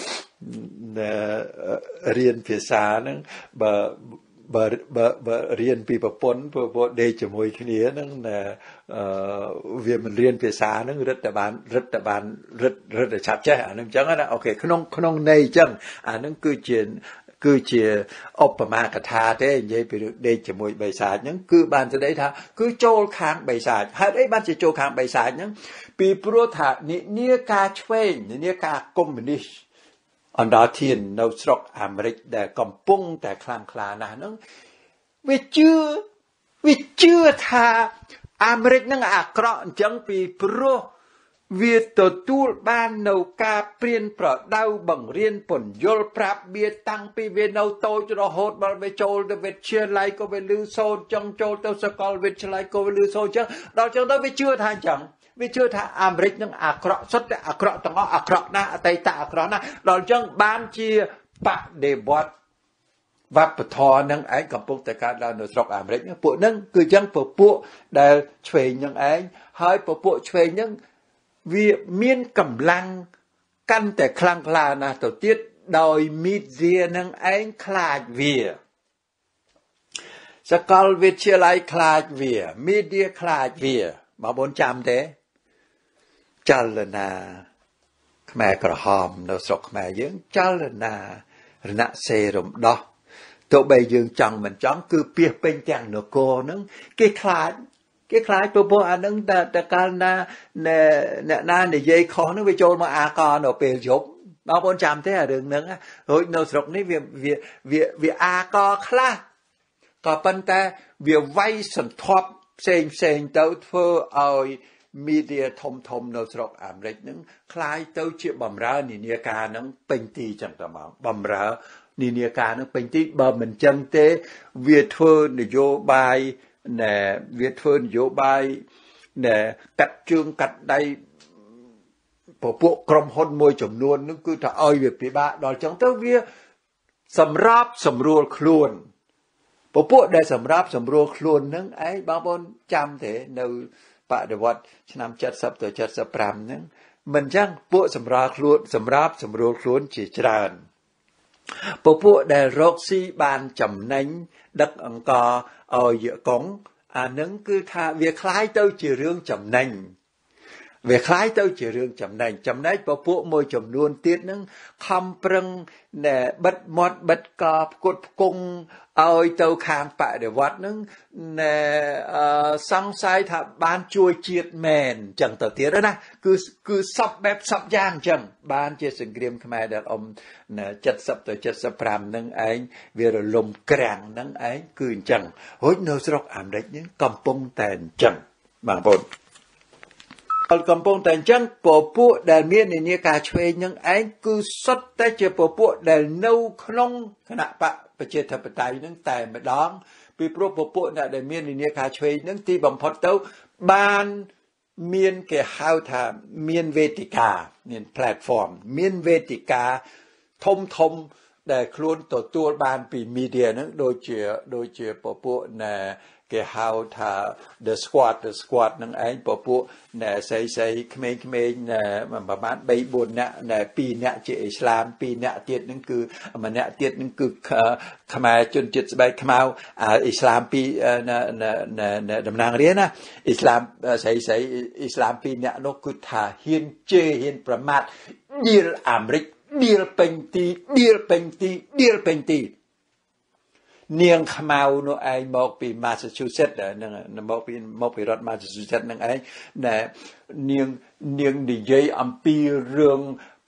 เรียนภาษานั่นบ่บ่บ่บ่เรียนปีประปนพวกได้เกี่ยวมวยขี้นี้นั่นเนี่ยเวียมันเรียนภาษานั่นรัฐบาลรัฐบาลรัฐรัฐชัดใช่อันนั้นจังนะโอเคขนมขนมในจังอันนั้นคือเจนคือเจอปมากถาเต้ยัยไปได้จมวยใบสายังคือบ้านจะได้ท่าคือโจลค้างใบสาหากได้บ้านจะโจลค้างใบสายังปีโปรธานี่เนียกาช่วยเนียกาคอมมิวนิสต์อันดาเทียนนสรกอเมริกแต่กำปุงแต่คลางคลานะนั่งวิจือวิจือท่าอเมริกนั่งอักระจังปีโปรเวียตัวตูบ้านนกาเปลี่ยนประดาวบังเรียนผลยลปราบเบียตั้งปีเวียนเอาโตจนโหดบอลไปโจลเดวิดเชียร์ไลก็ไปลือโซจังโจลเตสกอลเวชไลก็ไปลือโซจังเราจังต้องไปเชื่อทางจังไปเชื่อทางอเมริกนั่งอักระสุดแต่อักระต้องอักระนะไตตาอักระนะเราจังบ้านเชียปะเดบอดวัดปทอนั่งไอ้กับพวกแต่การเราในสกอเมริกเนี่ยพวกนั่งคือจังพวกพวกได้ช่วยยังไอ้ให้พวกพวกช่วยยังวิมีนกำลังกันแต่คลังคลานะตัวเตี้ยโดยมีเดียนังเองคลาดเวียสกอลวิทยาลัยคลาดเวียมีเดียคลาดเวียมาบนจำเด้จัลนาขมายกระหอมเราสกขมายยังจัลนาระนาเซรุมดอตัวใบยืงจังเหมือนจังคือเปียเป็นจังนโกนึงเกคลาดเกี่ยคล้ายตัวพวกอันนั้นแต่แต่การน่ะเนี่ยเนี่ยน่าเนี่ยยัยคอนึกไปโจมมาอากรเอาเปลี่ยนยบเราบนจำแท้เรื่องนึงอ่ะเฮ้ยเราสรุปนี่เวียเวียเวียเวียอากรคลาก็เป็นแต่เวียไว้สันทบเซงเซงเต้าเพื่อเอามีเดียทมทมเราสรุปอเมริกนึงคล้ายเต้าเชี่ยบำรานิเนียการนึงเป็นตีจังตะมังบำรานิเนียการนึงเป็นตีบำเหมือนจังเตเวียเธอนโยบายเนี่ยเวียดเฟินโยบายเนี่ยกัดจึงกัดได้พวกพวกกรมหนมวยจำนวนนึกคือถ้าเอาเวียดปีบ้าดอกจังเต้าเวียสำรับสำรวจคล้วนพวกพวกได้สำรับสำรวจคล้วนนึงไอ้บางคนจำเถอะในปะเดวัดชนำจัดสับตัวจัดสับปรามนึงมันจังพวกสำรับคล้วนสำรับสำรวจคล้วนจีจรานพวกพวกได้รกซีบานจำนังดักอังกอเอาเยอะกงอันนั้นคือถ้าเวียคล้ายเต้าจีเรื่องจำนังเวียคล้ายเต้าจีเรื่องจำนังจำนังพอพวกมวยจำนวนเตี้ยนั้นคำปรึงเนี่ยบัดมดบัดกอบกดกงเอาเต้าคางปะเดี๋ยววัดนั้นเนี่ยสังไซถ้าบ้านช่วยเจียดแมนจังเต่าเตี้ยแล้วนะคือคือสับแบบสับย่างจังบ้านเจียสังเกตขมายเด็กอมเนี่ยจัดสับตัวจัดสับพรำนั่งไอ้เวลาลมแกร่งนั่งไอ้คือจังโอ้ยโนสรกอามเด็กนี้กำปงแต่จังบางคนกำปงแต่จังปอปูได้เมียในนี้การช่วยนั่งไอ้คือสัตแต่เจ้าปอปูได้เน่าขนมขณะปะประเจตปไตยนั่งแต่ไม่ดองปีโปรปอปูน่ะได้เมียในนี้การช่วยนั่งที่บำพดเต้าบ้านเมียนเกี่ยวข้าวทาเมียนเวติกาเมียนแพลตฟอร์มเมียนเวติกาทมทมได้คล้วนตัวตัวบ้านปีมีเดียนั้นโดยเชื่อโดยเชื่อปอปูน่ะเกี่ยวข้าวทา the squad the squad นั่งไอ้ปอปูน่ะใส่ใส่เขมรเขมรน่ะมันประมาณใบบุญน่ะน่ะปีน่ะเจอิสลามปีน่ะเตียดนั่นคือมันน่ะเตียดนั่นคือขมายจนจิตสบายขมาวอ่าอิสลามปีน่ะน่ะน่ะน่ะดำนางเรียนนะอิสลามใส่ใส่อิสลามปีน่ะนกคือทาเฮียนเจเฮียนประมาทดีลอเมริกดีลเป็นตีดีลเป็นตีดีลเป็นตีเนียงขมาวโนไอมอกปีมาสซาชูเซตส์นั่นนั่นมอกปีมอกปีรัฐมาสซาชูเซตส์นั่นไอเนี่ยเนียงเนียงดีเจอัมปีเรื่อง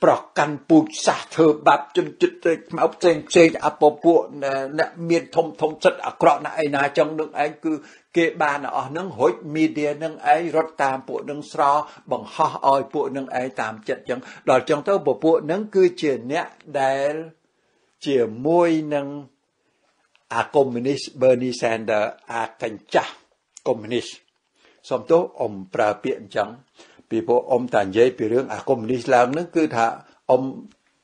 ប្រកាន់ពូជសាសន៍ធ្វើបាបជនជាតិខ្មៅផ្សេងផ្សេងអពពួកអ្នកមានធំធំចិត្តអាក្រក់ណាស់ឯណាចឹងនឹងឯងគឺគេបានអស់នឹងរួច media នឹងឯងរត់តាមពួកនឹងស្របង្ហោះឲ្យពួកនឹងឯងតាមចិត្តចឹងដល់ចឹងទៅពួកនឹងគឺជាអ្នកដែលជាមួយនឹងអាកុម្មុយនីស Bernie Sanders អាកញ្ចាស់កុម្មុយនីសសូមទោសអ៊ំប្រើពាក្យអញ្ចឹងពីព្រោះអ៊ំតានិយាយពីរឿងអាកុម្មុយនីសឡើងហ្នឹងគឺថាអ៊ំ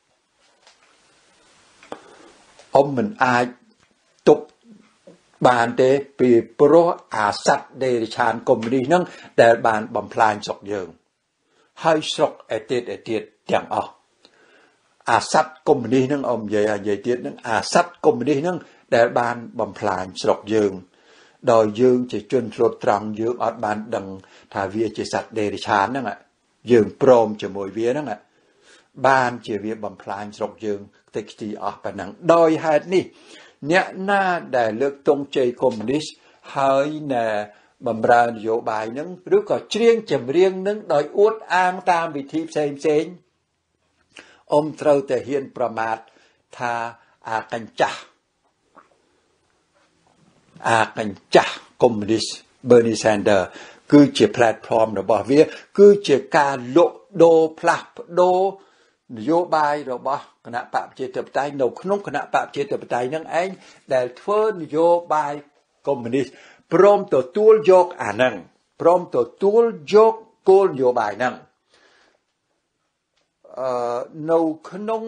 អ៊ំមិនអាចទប់បានទេពីព្រោះអាសត្វដេរឆានកុម្មុយនីសហ្នឹងដែលបានបំផ្លាញស្រុកយើងហើយស្រុកឯទៀតឯទៀតទាំងអស់អាសត្វកុម្មុយនីសហ្នឹងអ៊ំនិយាយនិយាយទៀតហ្នឹងអាសត្វកុម្មុយនីសហ្នឹងដែលបានបំផ្លាញស្រុកយើងដោយយើងជាជនស្លូតត្រង់យើងអត់បានដឹងថាវាជាសត្វដេរឆានហ្នឹងយើងព្រមជាមួយវាហ្នឹងបានជាវាបំផ្លាញស្រុកយើងតិចទីអស់ប៉ុណ្ណឹងដោយហេតុនេះអ្នកណាដែលលើកទង់ជ័យកុម្មុយនីសហើយណែបំរើនយោបាយហ្នឹងឬក៏ច្រៀងចម្រៀងហ្នឹងដោយអួតអាងតាមវិធីផ្សេងផ្សេងអ៊ំត្រូវតែហ៊ានប្រមាថថាអាកញ្ចាស់អាកញ្ចាស់កុម្មុយនីស Bernie Sanders គឺជា platform របស់វាគឺជាការលក់ដូរផ្លាស់ប្ដូរនយោបាយរបស់គណៈបកប្រជាធិបតេយ្យនៅក្នុងគណៈបកប្រជាធិបតេយ្យនឹងឯងដែលធ្វើនយោបាយកុម្មុយនីសព្រមទទួលយកអាហ្នឹងព្រមទទួលយកគោលនយោបាយហ្នឹងអឺនៅក្នុង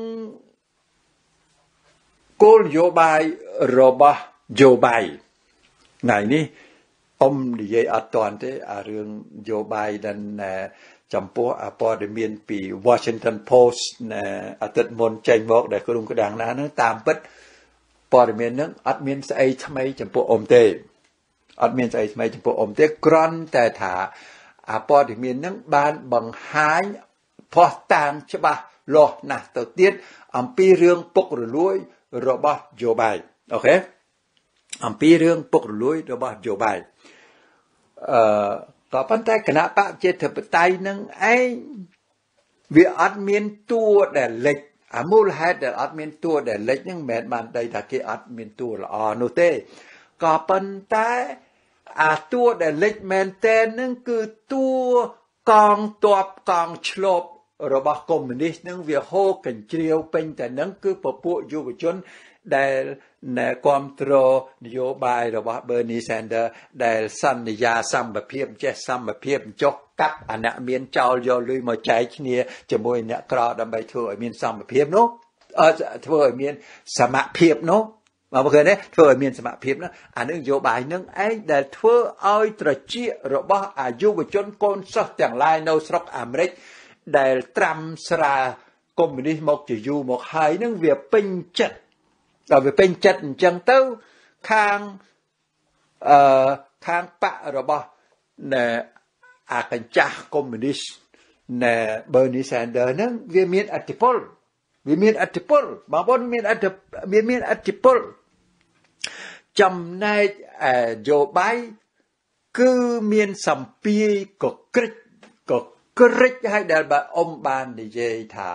គោលនយោបាយរបស់ Joe Biden ថ្ងៃនេះអ៊ំនិយាយអត់តាន់ទេអារឿង Joe Biden ចំពោះអាព័ត៌មានពី Washington Post អាទិត្យមុនចេញមកដែលក្រុងក្តាំងណាហ្នឹងតាមពិតព័ត៌មានហ្នឹងអត់មានស្អីថ្មីចំពោះអ៊ំទេអត់មានស្អីថ្មីចំពោះអ៊ំទេគ្រាន់តែថាអាព័ត៌មានហ្នឹងបានបង្ហាញផុសតាងច្បាស់លាស់ណាស់ទៅទៀតអំពីរឿងពុករលួយរបស់ Joe Biden អូខេអំពីរឿងពុករលួយរបស់ Joe Biden អឺក៏ប៉ុន្តែគណៈបកប្រជាធិបតេយ្យនឹងឯងវាអត់មានតួដែលលេចអាមូលហេតុដែលអត់មានតួដែលលេចហ្នឹងមិនមែនបានដីថាគេអត់មានតួល្អនោះទេក៏ប៉ុន្តែអាតួដែលលេចមែនតែនហ្នឹងគឺតួកងទ័ពកងឆ្លប់របស់កុម្មុយនីសហ្នឹងវាហូរកញ្ជ្រៀវពេញតែហ្នឹងគឺពពួកយុវជនដែលគ្រប់គ្រងនយោបាយរបស់ Bernie Sanders ដែលសន្យាសម្បភាពចេះសម្បភាពចុះកាប់អាអ្នកមានចោលយកលុយមកចែកគ្នាជាមួយអ្នកក្រដើម្បីធ្វើឲ្យមានសម្បភាពនោះធ្វើឲ្យមានសមភាពនោះមកឃើញទេធ្វើឲ្យមានសមភាពនោះអានឹងនយោបាយនឹងឯងដែលធ្វើឲ្យត្រចៀករបស់អាយុវជនកូនសិស្សទាំងឡាយនៅស្រុកអាមេរិកដែលត្រាំស្រាកុម្មុយនីសមកជាយូរមកហើយនឹងវាពេញចិត្តដល់វាពេញចិត្តអញ្ចឹងទៅខាងអឺខាងបករបស់ណែអាកញ្ចាស់កុម្មុយនីសណែ Bernie Sanders ហ្នឹងវាមានអធិពលវាមានអធិពលបងប្អូនមានអធិវាមានអធិពលចំណែក Joe Biden គឺមានសម្ពាយកក្រិចកក្រិចឲ្យដែលបើអ៊ំបាននិយាយថា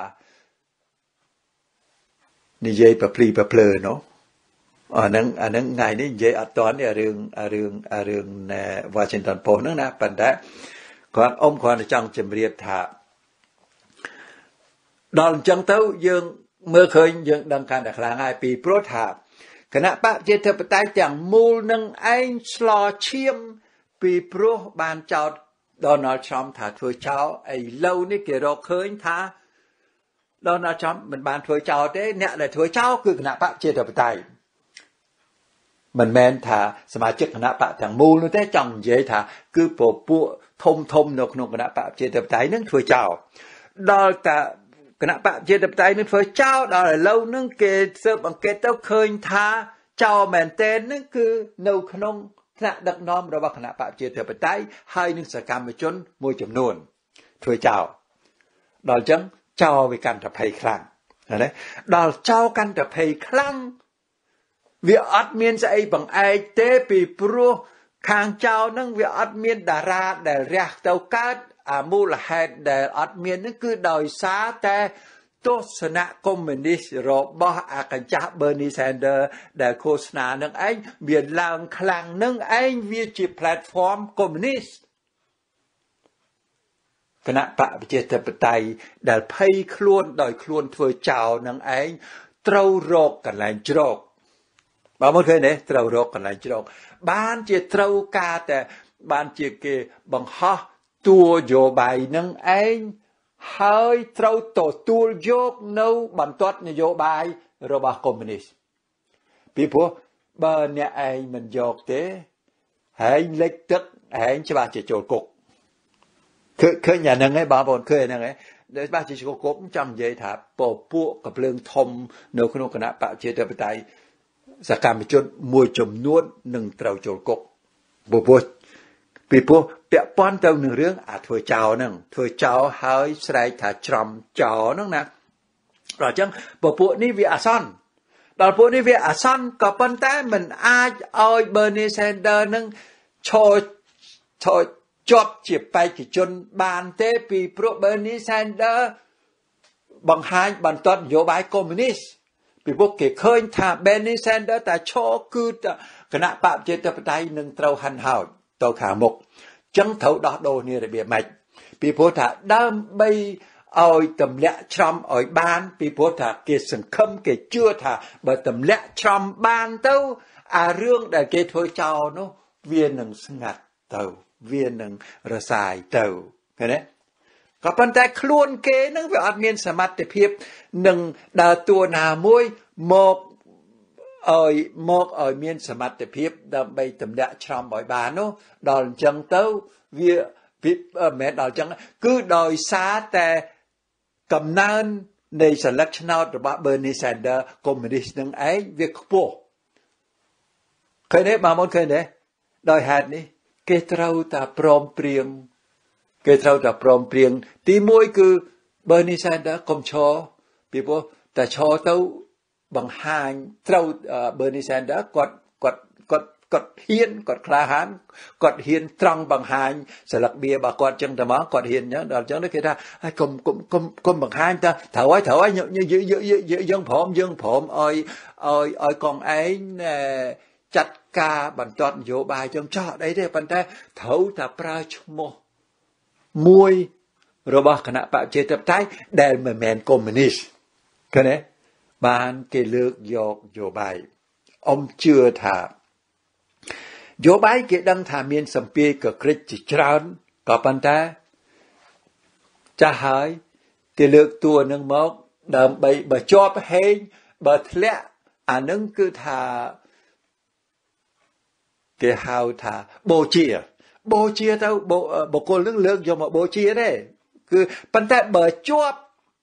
និយាយប្រភ្លីប្រភ្លើនោះអាហ្នឹងអាហ្នឹងថ្ងៃនេះនិយាយអត់តាន់ទេរឿងរឿងរឿង Washington Post ហ្នឹងណាប៉ុន្តែគាត់អ៊ំគាត់ចង់ជម្រាបថាដល់អញ្ចឹងទៅយើងមើលឃើញយើងដឹងកាន់តែខ្លាំងហើយពីព្រោះថាគណៈបកប្រជាធិបតេយ្យទាំងមូលនឹងឯងស្លឈាមពីព្រោះបានចោទ Donald Trump ថាធ្វើចោលឥឡូវនេះគេរកឃើញថា Donald Trump មិនបានធ្វើចោលទេអ្នកដែលធ្វើចោលគឺគណៈបកប្រជាធិបតេយ្យមិនមែនថាសមាជិកគណៈបកទាំងមូលនោះទេចង់និយាយថាគឺពពួកធំធំនៅក្នុងគណៈបកប្រជាធិបតេយ្យនឹងធ្វើចោលដល់តែគណៈបកប្រជាធិបតេយ្យនឹងធ្វើចោលដល់ឥឡូវនឹងគេស៊ើបអង្កេតទៅឃើញថាចោលមែនទែននឹងគឺនៅក្នុងថ្នាក់ដឹកនាំរបស់គណៈបកប្រជាធិបតេយ្យហើយនឹងសកម្មជនមួយចំនួនធ្វើចោលដល់អញ្ចឹងចោលវាកាន់តែភ័យខ្លាំងណាដល់ចោលកាន់តែភ័យខ្លាំងវាអត់មានស្អីបង្អែកទេពីព្រោះខាងចោលហ្នឹងវាអត់មានតារាដែលរះទៅកើតអាមូលហេតុដែលអត់មានហ្នឹងគឺដោយសារតែទស្សនៈកុម្មុយនីសរបស់អាកញ្ចាស់ Bernie Sanders ដែលឃោសនានឹងឯងវាឡើងខ្លាំងនឹងឯងវាជា platform កុម្មុយនីសគណៈបកប្រជាធិបតេយ្យដែលភ័យខ្លួនដោយខ្លួនធ្វើចោលនឹងឯងត្រូវរកកន្លែងជ្រកបើមកឃើញទេត្រូវរកកន្លែងជ្រកបានជាត្រូវការតែបានជាគេបង្ហោះតួយោបាយនឹងឯងហើយត្រូវទទួលយកនៅបន្ទាត់នយោបាយរបស់កុម្មុយនីសពីព្រោះបើអ្នកឯងមិនយកទេហើយលេចទឹកឯងច្បាស់ជាចូលគុកគឺឃើញយ៉ាងហ្នឹងឯងបងប្អូនឃើញហ្នឹងឯងដែលច្បាស់ជាចូលគុកចង់និយាយថាពពួកកភ្លើងធំនៅក្នុងគណៈបកប្រជាធិបតេយ្យសកម្មជនមួយចំនួននឹងត្រូវចូលគុកព្រោះពីព្រោះពាក់ព័ន្ធទៅនឹងរឿងអាធ្វើចោលហ្នឹងធ្វើចោលហើយស្រែកថាច្រំចោលហ្នឹងណាដល់អញ្ចឹងពពួកនេះវាអាសន្នដល់ពួកនេះវាអាសន្នក៏ប៉ុន្តែមិនអាចឲ្យ Bernie Sanders នឹងឈរឈរជាប់ជាបេក្ខជនបានទេពីព្រោះ Bernie Sanders បង្ហាញបន្ទាត់នយោបាយកុម្មុយនីសពីព្រោះគេឃើញថា Bernie Sanders តែឈរគឺគណៈបកប្រជាធិបតេយ្យនឹងត្រូវហាន់ហោចទៅខាងមុខចឹងត្រូវដោះដូរនេះរបៀបម៉េចពីព្រោះថាដើម្បីឲ្យទម្លាក់ច្រំឲ្យបានពីព្រោះថាគេសង្ឃឹមគេជឿថាបើទម្លាក់ច្រំបានទៅអារឿងដែលគេធ្វើចោលនោះវានឹងស្ងាត់ទៅវានឹងរសាយទៅឃើញទេក៏ប៉ុន្តែខ្លួនគេនឹងវាអត់មានសមត្ថភាពនឹងដើរតួណាមួយមកឲ្យមកឲ្យមានសមត្ថភាពដើម្បីទម្លាក់ច្រំឲ្យបាននោះដល់អញ្ចឹងទៅវាមិនមែនដល់អញ្ចឹងគឺដោយសារតែកំណើននៃសន្លឹកឆ្នោតរបស់ Bernie Sanders កុម្មុយនីសនឹងឯងវាខ្ពស់ឃើញទេបងប្អូនឃើញទេដោយហេតុនេះគេត្រូវតែព្រមព្រៀងគេត្រូវតែព្រមព្រៀងទីមួយគឺ Bernie Sanders កុំឈរពីព្រោះតែឈរទៅបង្ហាញត្រូវ Bernie Sanders គាត់គាត់គាត់គាត់ហ៊ានគាត់ក្លាហានគាត់ហ៊ានត្រង់បង្ហាញសិលឹកបៀរបស់គាត់ចឹងតែមកគាត់ហ៊ានចឹងដល់ចឹងគេថាកុំកុំកុំកុំបង្ហាញតែត្រូវហើយត្រូវហើយយើងព្រមយើងព្រមឲ្យឲ្យឲ្យកងឯងចាត់ការបន្ទាត់នយោបាយចឹងចោះអីទេប៉ុន្តែត្រូវតែប្រើឈ្មោះមួយរបស់គណៈបកប្រជាធិបតេយ្យដែលមិនមែនកុម្មុយនីសឃើញទេបានគេលើកយកនយោបាយអ៊ំជឿថានយោបាយគេដឹងថាមានសម្ពាធកក្រិចជាច្រើនក៏ប៉ុន្តែចាស់ហើយគេលើកតួនឹងមកដើម្បីបើជាប់ហេងបើធ្លាក់អានឹងគឺថាគេហៅថាបូជាបូជាទៅបុគ្គលនឹងលើកយកមកបូជាទេគឺប៉ុន្តែបើជាប់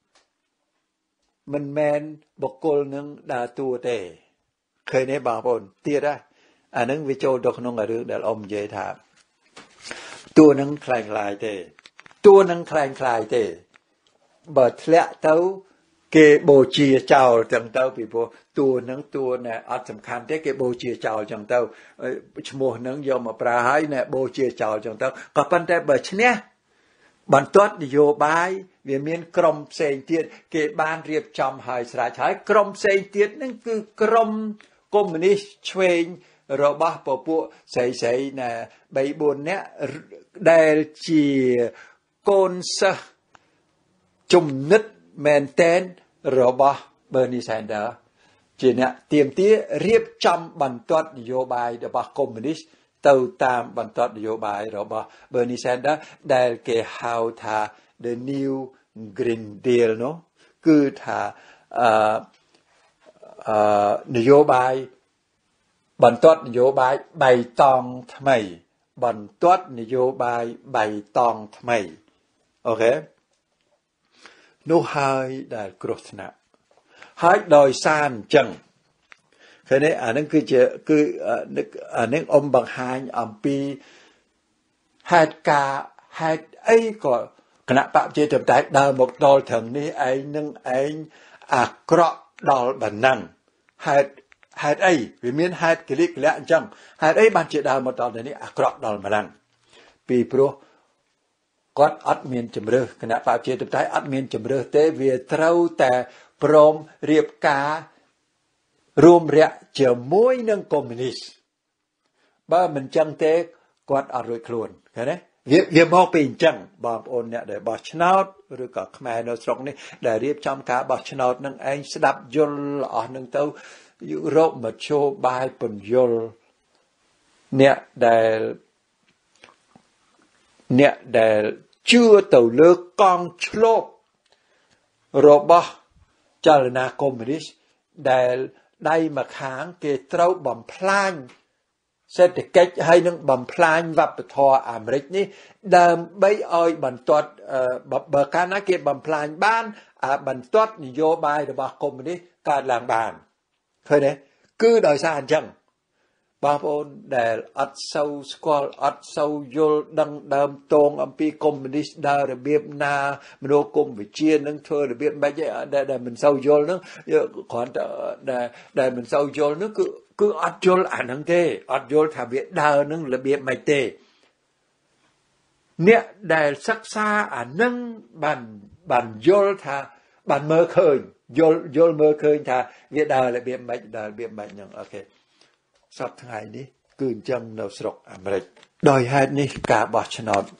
មិនមែនបុគ្គលនឹងដើរតួទេឃើញទេបងប្អូនទៀតហ่ะអានឹងវាចូលទៅក្នុងរឿងដែលអ៊ំនិយាយថាតួនឹងคล้ายៗទេតួនឹងคล้ายៗទេបើធ្លាក់ទៅគេបូជាចោលចឹងទៅពីព្រោះតួនឹងតួណែអត់សំខាន់ទេគេបូជាចោលចឹងទៅឈ្មោះនឹងយកមកប្រើហើយណែបូជាចោលចឹងទៅក៏ប៉ុន្តែបើឈ្នះបន្ទាត់នយោបាយវាមានក្រុមផ្សេងទៀតគេបានរៀបចំហើយស្រេចហើយក្រុមផ្សេងទៀតនឹងគឺក្រុមកុម្មុយនីសឆ្វេងរបស់ពពួកស្រីស្រីណាបីបួននាក់ដែលជាកូនសិស្សជំនិតមែនតែនរបស់ Bernie Sanders ជាអ្នកទៀមទារៀបចំបន្ទាត់នយោបាយរបស់កុម្មុយនីសទៅតាមបន្ទាត់នយោបាយរបស់ Bernie Sanders ដែលគេហៅថា The New Green Deal នោះគឺថាអឺអឺនយោបាយបន្ទាត់នយោបាយបៃតងថ្មីបន្ទាត់នយោបាយបៃតងថ្មីអូខេនោះហើយដែលគ្រោះថ្នាក់ហើយដោយសារអញ្ចឹងឃើញទេអានឹងគឺជាគឺអានឹងអ៊ំបង្ហាញអំពីហេតុការហេតុអីក៏គណៈបព្វជិតតែដើរមកដល់ត្រឹមនេះឯងនឹងឯងអាក្រក់ដល់បណ្ណឹងហេតុហេតុអីវាមានហេតុកលិកលៈអញ្ចឹងហេតុអីបានជាដើរមកដល់នេះអាក្រក់ដល់ម្ល៉េះពីព្រោះគាត់អត់មានជំរឿគណៈបព្វជិតបតៃអត់មានជំរឿទេវាត្រូវតែព្រមរៀបការរួមរយៈជាមួយនឹងកុម្មុយនីសបើមិនចឹងទេគាត់អត់រួចខ្លួនឃើញទេវាវាមកពីអញ្ចឹងបងប្អូនអ្នកដែលបោះឆ្នោតឬក៏ខ្មែរនៅស្រុកនេះដែលរៀបចំការបោះឆ្នោតនឹងឯងស្ដាប់យល់អស់នឹងទៅរកមធ្យោបាយពន្យល់អ្នកដែលអ្នកដែលជឿទៅលើកងឆ្លប់របស់ចលនាកុម្មុយនីសដែលដៃម្ខាងគេត្រូវបំផ្លាញសេដ្ឋកិច្ចហើយនឹងបំផ្លាញវប្បធម៌អាមេរិកនេះដើម្បីឲ្យបន្ទាត់បើកាលណាគេបំផ្លាញបានបន្ទាត់នយោបាយរបស់កុម្មុយនីសកើតឡើងបានឃើញទេគឺដោយសារអញ្ចឹងបងប្អូនដែលអត់សូវស្គាល់អត់សូវយល់ដឹងដើមតងអំពីកុម្មុយនីសដើររបៀបណាមនោគមវិជ្ជានឹងធ្វើរបៀបម៉េចដែលមិនសូវយល់នឹងគ្រាន់តែដែលមិនសូវយល់នឹងគឺគឺអត់យល់អាហ្នឹងទេអត់យល់ថាវាដើរនឹងរបៀបម៉េចទេអ្នកដែលសិក្សាអាហ្នឹងបានបានយល់ថាបានមើលឃើញយល់យល់មើលឃើញថាវាដើររបៀបម៉េចដើររបៀបម៉េចហ្នឹងអូខេសប្តាហ៍ថ្ងៃនេះគឺអញ្ចឹងនៅស្រុកអាមេរិកដោយហេតុនេះការបោះឆ្នោត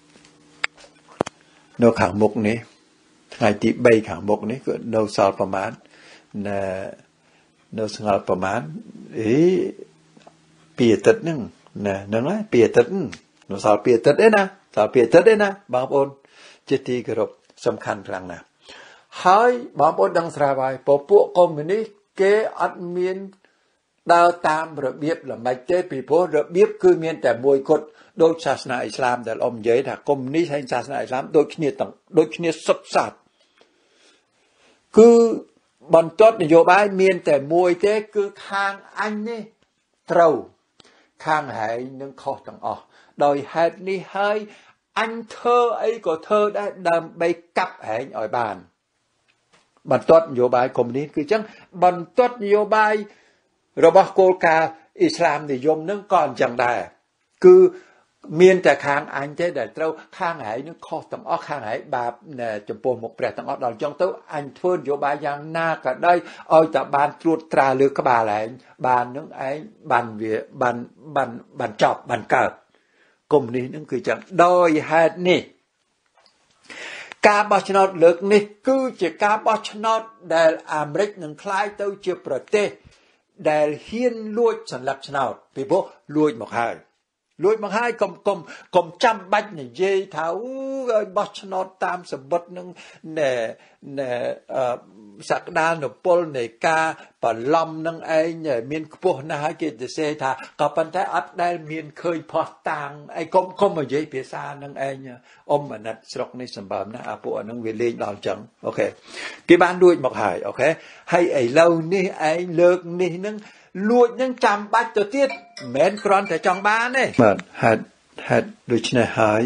នៅខាងមុខនេះថ្ងៃទីបីខាងមុខនេះគឺនៅសល់ប្រមាណនៅនៅស្ងល់ប្រមាណអីពីអាទិត្យហ្នឹងណាហ្នឹងហើយពីអាទិត្យនៅសល់ពីអាទិត្យទេណាសល់ពីអាទិត្យទេណាបងប្អូនជាទីគោរពសំខាន់ខ្លាំងណាស់ហើយបងប្អូនដឹងស្រាប់ហើយពពួកកុម្មុយនីសគេអត់មានដើរតាមរបៀបល្មិចទេពីព្រោះរបៀបគឺមានតែមួយគត់ដូចសាសនាអ៊ីស្លាមដែលអ៊ំនិយាយថាកុម្មុយនីសហើយសាសនាអ៊ីស្លាមដូចគ្នាទាំងដូចគ្នាសុទ្ធសាធគឺបន្ទាត់នយោបាយមានតែមួយទេគឺខាងអញនេះត្រូវខាងហែងនឹងខុសទាំងអស់ដោយហេតុនេះហើយអញធ្វើអីក៏ធ្វើដែរដើម្បីកាប់ហែងឲ្យបានបន្ទាត់នយោបាយកុម្មុយនីសគឺអញ្ចឹងបន្ទាត់នយោបាយរបស់គោលការណ៍អ៊ីស្លាមនិយមនឹងក៏អញ្ចឹងដែរគឺមានតែខាងអញទេដែលត្រូវខាងហែងនឹងខុសទាំងអស់ខាងហែងបាបចំពោះមុខព្រះទាំងអស់ដល់អញ្ចឹងទៅអញធ្វើនយោបាយយ៉ាងណាក៏ដោយឲ្យតែបានត្រួតត្រាលើក្បាលហែងបាននឹងឯងបានវាបានបានបានចប់បានកើតកុម្មុយនីសនឹងគឺអញ្ចឹងដោយហេតុនេះការបោះឆ្នោតលើកនេះគឺជាការបោះឆ្នោតដែលអាមេរិកនឹងក្លាយទៅជាប្រទេសដែលហ៊ានលួចសន្លឹកឆ្នោតពីព្រោះលួចមកហើយលួចមកហើយកុំកុំកុំចាំបាច់និយាយថាអូឲ្យបោះឆ្នោតតាមសម្បត្តិនឹងណែណែសក្តានុពលនៃការបន្លំនឹងឯងមានខ្ពស់ណាស់ហើយគេទៅសេថាក៏ប៉ុន្តែអត់ដែលមានឃើញផោះតាំងអីកុំកុំនិយាយភាសានឹងឯងអ៊ំអាណិតស្រុកនេះសម្បើមណាស់អាពួកហ្នឹងវាលេងដល់ចឹងអូខេគេបានលួចមកហើយអូខេហើយឥឡូវនេះឯងលើកនេះនឹងលួចនឹងចាំបាច់ទៅទៀតមិនមែនគ្រាន់តែចង់បានទេបាទហេតុហេតុដូច្នេះហើយ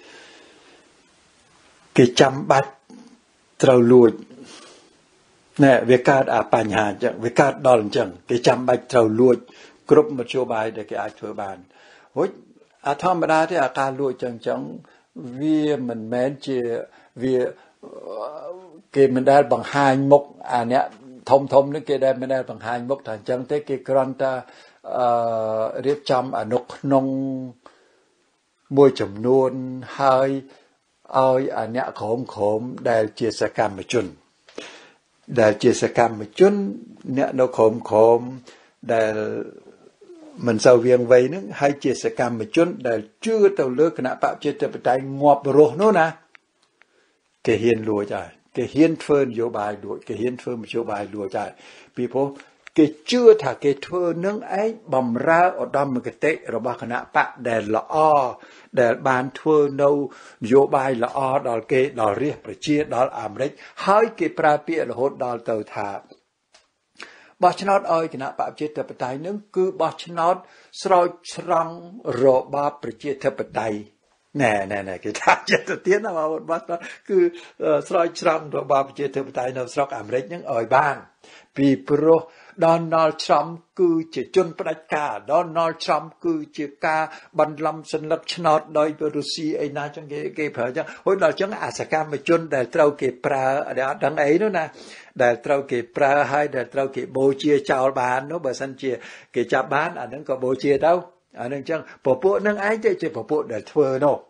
គេចាំបាច់ត្រូវលួចណែវាកើតអាបញ្ហាអញ្ចឹងវាកើតដល់អញ្ចឹងគេចាំបាច់ត្រូវលួចគ្រប់មធ្យោបាយដែលគេអាចធ្វើបានហូចអាធម្មតាទេអាការលួចចឹងចឹងវាមិនមែនជាវាគេមិនដែលបង្ហាញមុខអាអ្នកធំធំនេះគេដែលមិនដែលបង្ហាញមុខថាអញ្ចឹងទេគេគ្រាន់តែអឺរៀបចំអនុក្នុងមួយចំនួនហើយឲ្យអាអ្នកក្រុមក្រុមដែលជាសកម្មជនដែលជាសកម្មជនអ្នកនៅក្រុមក្រុមដែលមិនសូវវៀងវៃនឹងហើយជាសកម្មជនដែលជឿទៅលើគណៈបព្វជិតបតៃងាប់រស់នោះណាគេហ៊ានលួចហើយគេហ៊ានធ្វើនយោបាយលួចគេហ៊ានធ្វើនយោបាយលួចហើយពីព្រោះគេជឿថាគេធ្វើនឹងឯងបំរើឧត្តមគតិរបស់គណៈបកដែលល្អដែលបានធ្វើនៅនយោបាយល្អដល់គេដល់រាជប្រជាដល់អាមេរិកហើយគេប្រើពាក្យរហូតដល់ទៅថាបោះឆ្នោតឲ្យគណៈបព្វជិតបតៃនឹងគឺបោះឆ្នោតស្រោចស្រង់របបប្រជាធិបតេយ្យ nè nè nè cái thằng chết tự tiến là một bắt đó cứ soi trong rồi bao nhiêu thứ tại nó soi Americ những ở bang vì pro Donald Trump cứ chỉ chôn bắt cả Donald Trump cứ chỉ cả ban lâm sinh lập chnot đôi Russia ấy na trong cái cái phải chứ hồi đó chẳng à sẽ cam mà chôn để trâu cái pra để đằng ấy nữa nè để trâu cái pra hay để trâu cái bố chia chào bán nó bờ sân chia cái chào bán à nó có bố chia đâu à nó chẳng bộ bộ nó ấy chứ chỉ bộ bộ để thưa đâu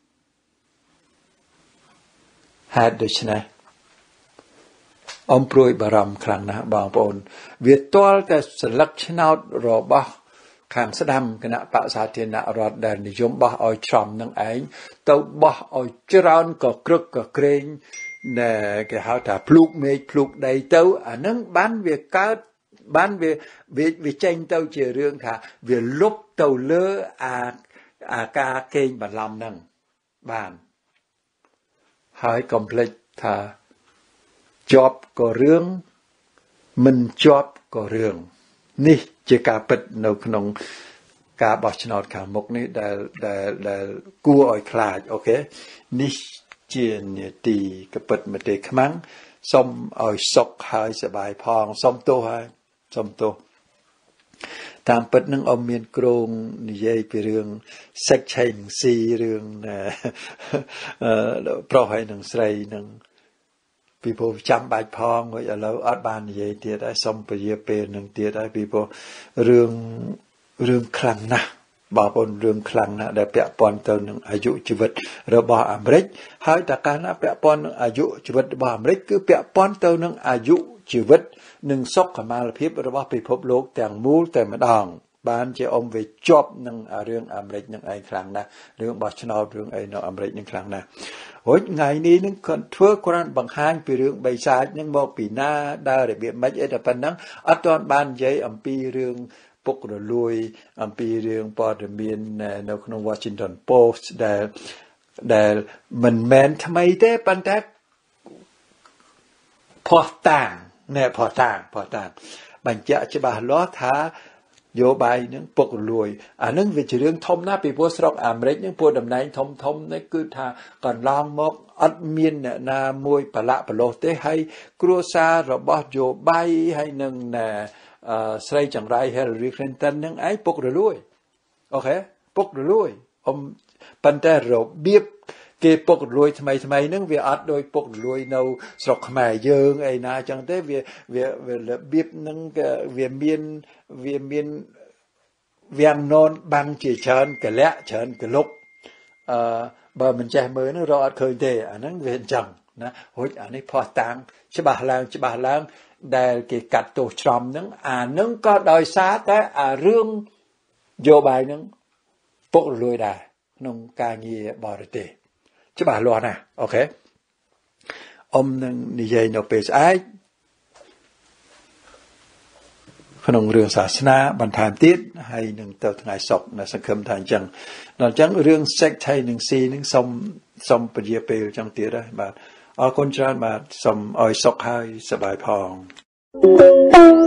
hai đứa này ông pruy bà rầm khẳng nè bằng bồn Việt toal cái select nào rồi bao khang sát đam cái nạ bạo sát thiên nạ rồi để đi dùng bao oi Trump nâng ấy tàu bao oi tròn có cực có kren nè cái hào thả plug mấy plug đầy tàu à nâng bán việc cá bán việc việc việc tranh tàu chỉ riêng thả việc lúc tàu lơ à à ca kênh bà làm nâng bàn hai complete thả job có rương mình job có rương ní chỉ cả bật nấu nông cả bát nọt cả mốc ní để để để cua ỏi khai ok ní chỉ nhẹ tì cái bật mà để khmáng xong ỏi sọc hơiสบายพองxong tô hơi xong tôตามเปิดนั่งอมเมียนโครงนี่ยัยไปเรื่องเซ็กชัยหนึ่งซีเรื่องเอ่อเพราะให้หนึ่งใส่หนึ่งปีโป้จำใบพองไว้แล้วอัดบานยัยเตียได้สมปเยเปหนึ่งเตียได้ปีโป้เรื่องเรื่องคลังนะบ่ปนเรื่องคลังนะได้เปะปอนเติมหนึ่งอายุชีวิตระบาดอเมริกให้แต่การนะเปะปอนหนึ่งอายุชีวิตระบาดอเมริกคือเปะปอนเติมหนึ่งอายุชีวิตหนึ่งซอกขมาลพิบระบาดไปพบโลกแต่งมูลแต่มาดองบ้านจะอมไปจบหนึ่งเรื่องอเมริกหนึ่งไอ้ครั้งนะเรื่องบอชนอลเรื่องไอ้นออเมริกหนึ่งครั้งนะโอ้ยไงนี้นึงคนทั่วคนบางฮันไปเรื่องใบชายังบอกปีหน้าได้ระเบียบไม่ใช่แต่ปันนั้นอัตอนบ้านยัยอัมปีเรื่องปกระลุยอัมปีเรื่องปอดเมียนในขนมวอชิงตันโพสต์แต่แต่มันแมนทำไมแต่ปันแต่พอต่างเนี่ยพอต่างพอต่างบัญญัติจะบาล้อท้าโยบายนึงปกรวยอันนึงวิจเรื่องทมหน้าปีพวกสระอเมริกยังพวกดำเนินทมทมนี่คือท่าก่อนลองมกอัดเมียนเนี่ยนามวยปะละปะโลเตให้ครัวซาระบอบโยบายให้หนึ่งเนี่ยใส่จังไรเฮลลี่คลินตันนึงไอ้ปกรวยโอเคปกรวยอมปันแต่ระเบียบเก็บปกรวยทำไมทำไมนึงเวียอัดโดยปกรวยเนาสระขมายเยิงไอ้นาจังเต้เวียเวียเวียระเบียบนึงก็เวียเมียนเวียเมียนเวียงนอนบางจีเชิญกะและเชิญกะลุกเอ่อบ่มันใจมือนึงรออัดเคยเตะอันนั้นเวียนจังนะโหยอันนี้พอต่างฉบับลางฉบับลางได้เกี่ยวกับตัวทรัมป์นั้นอ่านนั้นก็โดยสาแต่อ่าเรื่องโยบายนั้นปกรวยได้นงการเงียบริเตฉบับล้วนนะโอเคอมนึงนิยัยนเปสไอขนมเรื่องศาสนาบรรทามติดให้หนึ่งเต่าทนายศพในสังคมทางจังนอกจากเรื่องเซ็กไทยหนึ่งซีหนึ่งสมสมปฏิเปลจังตีได้บาดเอาคนจานมาสมอ้อยศกให้สบายพอง